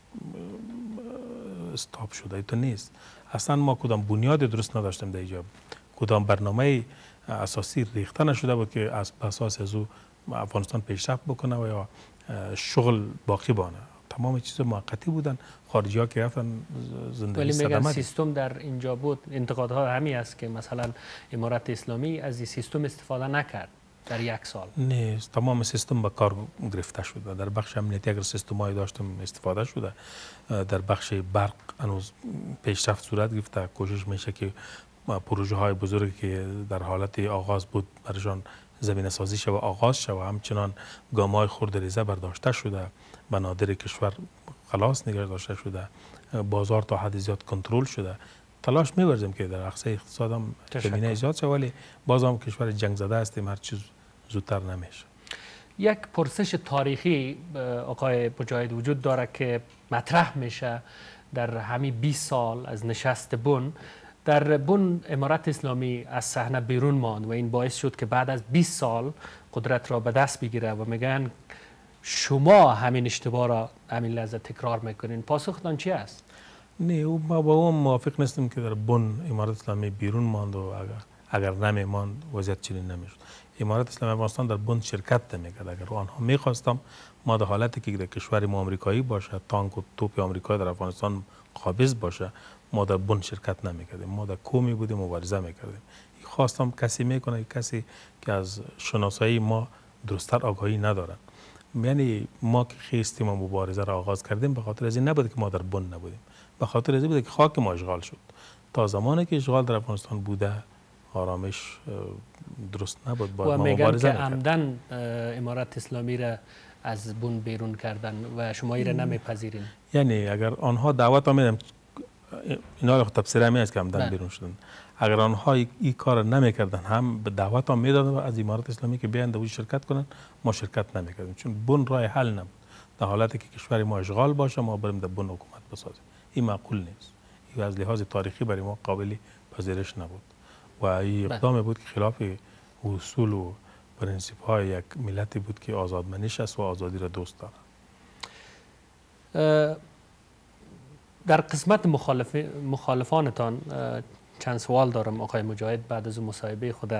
[SPEAKER 2] استاپ شده، تو نیست. اصلا ما کدام بنیاد درست نداشتیم در اینجا، کدام برنامه اساسی ریخته نشده بود که از اساس از او افغانستان پیشرفت بکنه و یا شغل باقی بانه. تمام چیز موقتی بودن، خارجی ها که رفتن زندگی صدمه.
[SPEAKER 1] ولی میگن سیستم در اینجا بود. انتقادها همین است که مثلا امارت اسلامی از این سیستم استفاده نکرد در یک سال.
[SPEAKER 2] نیست، تمام سیستم به کار گرفته شده. در بخش امنیتی اگر سیستمایی داشتم استفاده شده، در بخش برق هنوز پیشرفت صورت گرفته. کوشش میشه که پروژه های بزرگی که در حالت آغاز بود برشان زمینه سازی شده و آغاز شده، همچنان گام های خردریزه برداشته شده، بنادر کشور خلاص نگه داشته شده، بازار تا حد زیاد کنترل شده. تلاش می‌ورزیم که در عرصه اقتصاد هم زمینه زیاد شده، ولی باز هم کشور جنگ زده هستیم، هر چیز زودتر نمیشه.
[SPEAKER 1] یک پرسش تاریخی آقای مجاهد وجود داره که مطرح میشه در همین بیست سال از نشست بن. در بن امارت اسلامی از صحنه بیرون ماند و این باعث شد که بعد از بیست سال قدرت را به دست بگیره و میگن شما همین اشتباه را همین لحظه تکرار میکنین. پاسختان چی است؟
[SPEAKER 2] نه، ما با اون موافق نیستیم که در بن امارت اسلامی بیرون ماند و اگر اگر نمی ماند وضعیت چنین نمیشد. امارت اسلامی افغانستان در بن شرکت نمیکرد. اگر آنها میخواستم ما در حالتی که در کشور ما آمریکایی باشه، تانک و توپ آمریکایی در افغانستان قابض باشه، ما در بن شرکت نمیکردیم. ما در کومی بودیم، مبارزه میکردیم. خواستم کسی میکنه کسی که از شناسایی ما درستتر آگاهی ندارن. یعنی ما که خیستیم و مبارزه را آغاز کردیم به خاطر از این نبود که ما در بن نبودیم، به خاطر از این بود که خاک ما اشغال شد. تا زمانی که اشغال در افغانستان بوده آرامش درست نبود.
[SPEAKER 1] و میگن که عمدن امارت اسلامی را از بن بیرون کردن و شما این را نمیپذیرین.
[SPEAKER 2] یعنی اگر آنها دعوت آمیدن، اینا تفسیر همین است که عمدن بیرون شدن. اگر آنها این کار نمیکردن، هم به دعوت هم میدادن از امارت اسلامی که بیان در شرکت کنن، ما شرکت نمیکردیم، چون بن راه حل نبود. در حالتی که کشور ما اشغال باشه ما بریم در بن حکومت بسازیم، این معقول نیست. این از لحاظ تاریخی برای ما قابل پذیرش نبود و این اقدام بود که خلاف اصول و پرنسیپ های یک ملتی بود که آزادمنش است و آزادی را دوست دارد.
[SPEAKER 1] در قسمت مخالف مخالفانتان چند سوال دارم آقای مجاهد، بعد از مصاحبه خود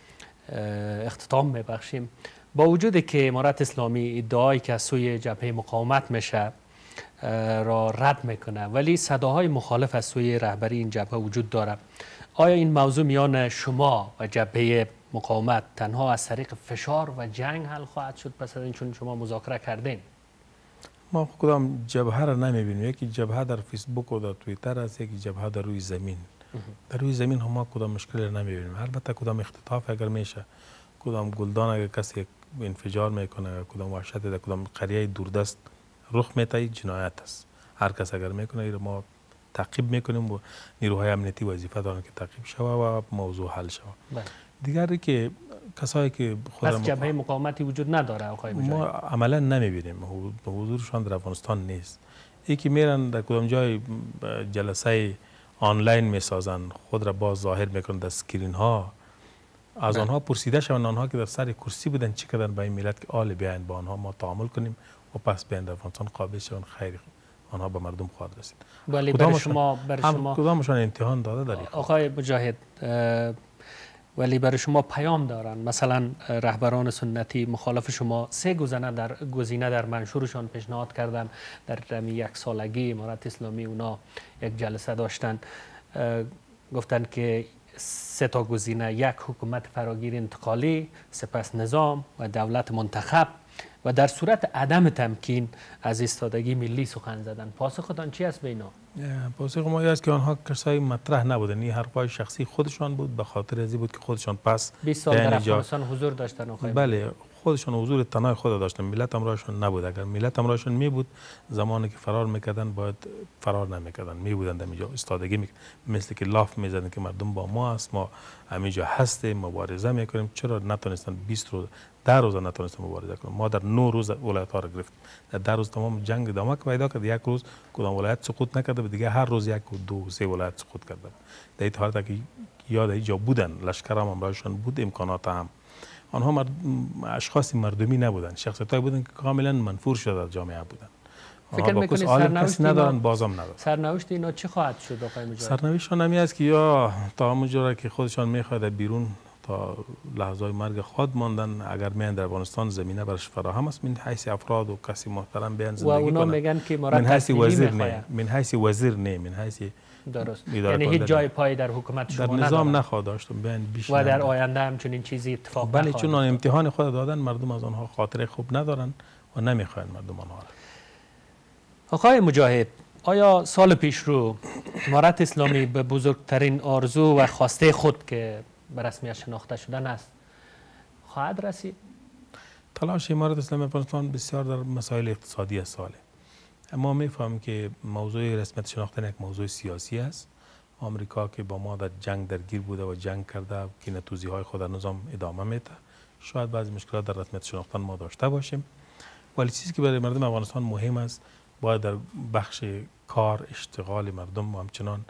[SPEAKER 1] اختتام میبخشیم. با وجودی که امارت اسلامی ادعایی که از سوی جبهه مقاومت میشه را رد میکنه، ولی صداهای مخالف از سوی رهبری این جبهه وجود داره. آیا این موضوع میان شما و جبهه مقاومت تنها از طریق فشار و جنگ حل خواهد شد پس از این چون شما مذاکره کردین؟
[SPEAKER 2] ما کدام جبهه را نمیبینیم. یکی جبهه در فیسبوک و در توییتر است، یکی جبهه در روی زمین. در روی زمین هم ما کدام مشکلی را نمیبینیم. البته کدام اختطاف اگر میشه، کدام گلدان اگر کسی انفجار میکنه، کدام وحشت در کدام قریه دوردست رخ میده، جنایت است. هر کس اگر میکنه ما تعقیب میکنیم و نیروهای امنیتی وظیفه دارن که تعقیب شوه و موضوع حل شوه. دیگری که کسایی که خود
[SPEAKER 1] پس جبهه مقاومتی وجود نداره آقای مجاهد؟
[SPEAKER 2] ما عملا نمیبینیم، به حضورشان در افغانستان نیست. یکی میرن در کدام جای جلسه آنلاین میسازن، خود را باز ظاهر میکنن در اسکرین ها. از آنها پرسیده شون آنها که در سر کرسی بودن چی کردن به این ملت که آل بیاین با آنها ما تعامل کنیم و پس بیاین در افغانستان قابل شون، خیر آنها به مردم خواهد رسید.
[SPEAKER 1] ولی برای شما برای شما
[SPEAKER 2] کدامشان امتحان داده در
[SPEAKER 1] آقای مجاهد، ولی برای شما پیام دارن؟ مثلا رهبران سنتی مخالف شما سه گزینه در گزینه در منشورشان پیشنهاد کردن. در یک سالگی امارت اسلامی اونا یک جلسه داشتن، گفتن که سه تا گزینه: یک حکومت فراگیر انتقالی، سپس نظام و دولت منتخب، و در صورت عدم تمکین از ایستادگی ملی سخن زدن. پاسختان چی است به اینا؟
[SPEAKER 2] پاسخ ما است که آنها کسایی مطرح نبودن، این حرفای شخصی خودشان بود، به خاطر ازی بود که خودشان پس
[SPEAKER 1] بیست سال در افغانستان حضور داشتن. آقای
[SPEAKER 2] بله، خودشان حضور تنهای خود داشتن، ملت همراهشان نبود. اگر ملت همراهشان می بود زمانی که فرار میکردن باید فرار نمیکردن، می بودن در اینجا استادگی می... مثل که لاف میزدن که مردم با ما است، ما همینجا هستیم، مبارزه میکنیم. چرا نتونستن بیست روز ده روز نتونستن مبارزه کنن؟ ما در نه روز ولایت ها را گرفتیم، در ده روز تمام جنگ ادامه پیدا کرد. یک روز کدام ولایت سقوط نکرده، به دیگه هر روز یک و دو سه ولایت سقوط کرده. در این حالت که یاد اینجا بودن، لشکر هم همراهشان بود، امکانات هم. آنها مرد... اشخاص مردمی نبودن، شخصیتایی بودن که کاملا منفور شده در جامعه بودن.
[SPEAKER 1] فکر می‌کنید سرنوشت
[SPEAKER 2] ندارن، بازم ندارن.
[SPEAKER 1] سرنوشت اینا چی خواهد شد آقای مجاهد؟
[SPEAKER 2] سرنوشتشان همین است که یا تا همونجا که خودشان میخواد بیرون تا لحظه مرگ خود ماندن. اگر میان در افغانستان زمینه برش فراهم است، من حیث افراد و کسی محترم بیان زندگی کنند. و اونا
[SPEAKER 1] میگن که
[SPEAKER 2] من حیث وزیر نه، من حیث وزیر نه، من حیث
[SPEAKER 1] درست. یعنی هیچ جای پای در حکومت شما
[SPEAKER 2] در نظام نخواهد داشت بیان بیش
[SPEAKER 1] و در آینده همچنین چیزی اتفاق نخواهد.
[SPEAKER 2] بله، چون امتحان خود دادن، مردم از آنها خاطره خوب ندارن و نمیخواین مردم آنها.
[SPEAKER 1] آقای مجاهد، آیا سال پیش رو امارت اسلامی به بزرگترین آرزو و خواسته خود که به رسمیت شناخته شدن است خواهد رسید؟
[SPEAKER 2] تلاش امارت اسلامی افغانستان بسیار در مسائل اقتصادی ساله. اما میفهمیم که موضوع رسمیت شناختن یک موضوع سیاسی است. آمریکا که با ما در جنگ درگیر بوده و جنگ کرده که نتوزی های خود در نظام ادامه میده، شاید بعضی مشکلات در رسمیت شناختن ما داشته باشیم، ولی چیزی که برای مردم افغانستان مهم است باید در بخش کار، اشتغال مردم و همچنان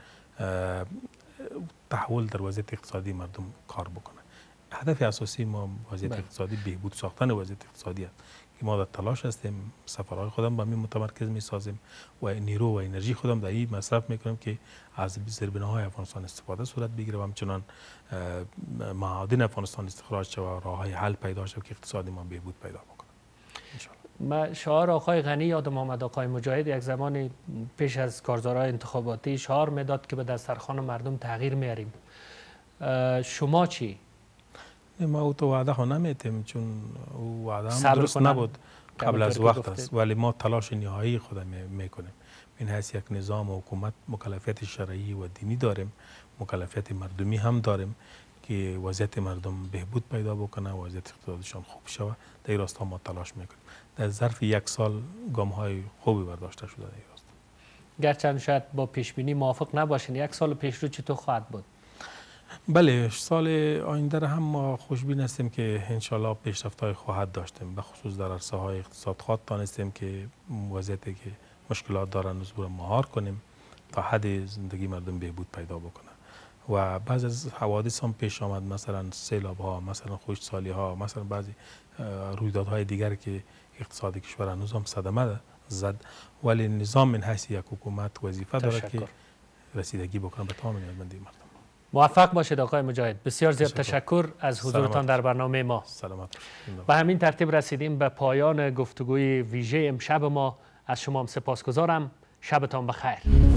[SPEAKER 2] تحول در وضعیت اقتصادی مردم کار بکنه. هدف اساسی ما وضعیت اقتصادی، بهبود ساختن وضعیت اقتصادی است که ما در تلاش هستیم. سفرهای خودم با می متمرکز می سازیم و نیرو و انرژی خودم در این مصرف میکنیم که از زیربناهای افغانستان استفاده صورت بگیره و همچنان معادن افغانستان استخراج شود و راههای حل پیدا شود که اقتصادی ما بهبود پیدا بکنه ان شاء الله.
[SPEAKER 1] ما شعار آقای غنی یادم آمد. آقای مجاهد یک زمانی پیش از کارزارهای انتخاباتی شعار میداد که به دسترخوان مردم تغییر میاریم. شما چی؟
[SPEAKER 2] ما او تو وعده ها نمیتیم، چون او وعده هم درست نبود قبل از وقت است، ولی ما تلاش نهایی خود میکنیم. این حیث یک نظام و حکومت مکلفیت شرعی و دینی داریم، مکلفیت مردمی هم داریم که وضعیت مردم بهبود پیدا بکنه، وضعیت اقتصادشان خوب شود. در این راستا ما تلاش میکنیم. در ظرف یک سال گام های خوبی برداشته شده در این راستا.
[SPEAKER 1] گرچند شاید با پیش بینی موافق نباشین، یک سال پیش رو چطور خواهد بود؟
[SPEAKER 2] بله، سال آینده را هم ما خوشبین هستیم که انشالله پیشرفت‌های خواهد داشتیم، به خصوص در عرصه های اقتصاد خواهد تانستیم که وضعیتی که مشکلات دارن از او مهار کنیم تا حد زندگی مردم بهبود پیدا بکنه. و بعض از حوادث هم پیش آمد، مثلا سیلاب ها، مثلا خشکسالی ها، مثلا بعضی رویدادهای دیگر که اقتصاد کشور هنوز هم صدمه زد، ولی نظام من حیث یک حکومت وظیفه داره که رسیدگی بکنه به تمام نیازمندی مردم.
[SPEAKER 1] موفق باشید آقای مجاهد. بسیار زیاد تشکر از حضورتان در برنامه ما.
[SPEAKER 2] سلامت.
[SPEAKER 1] به همین ترتیب رسیدیم به پایان گفتگوی ویژه امشب ما. از شما هم سپاسگزارم. شبتان بخیر.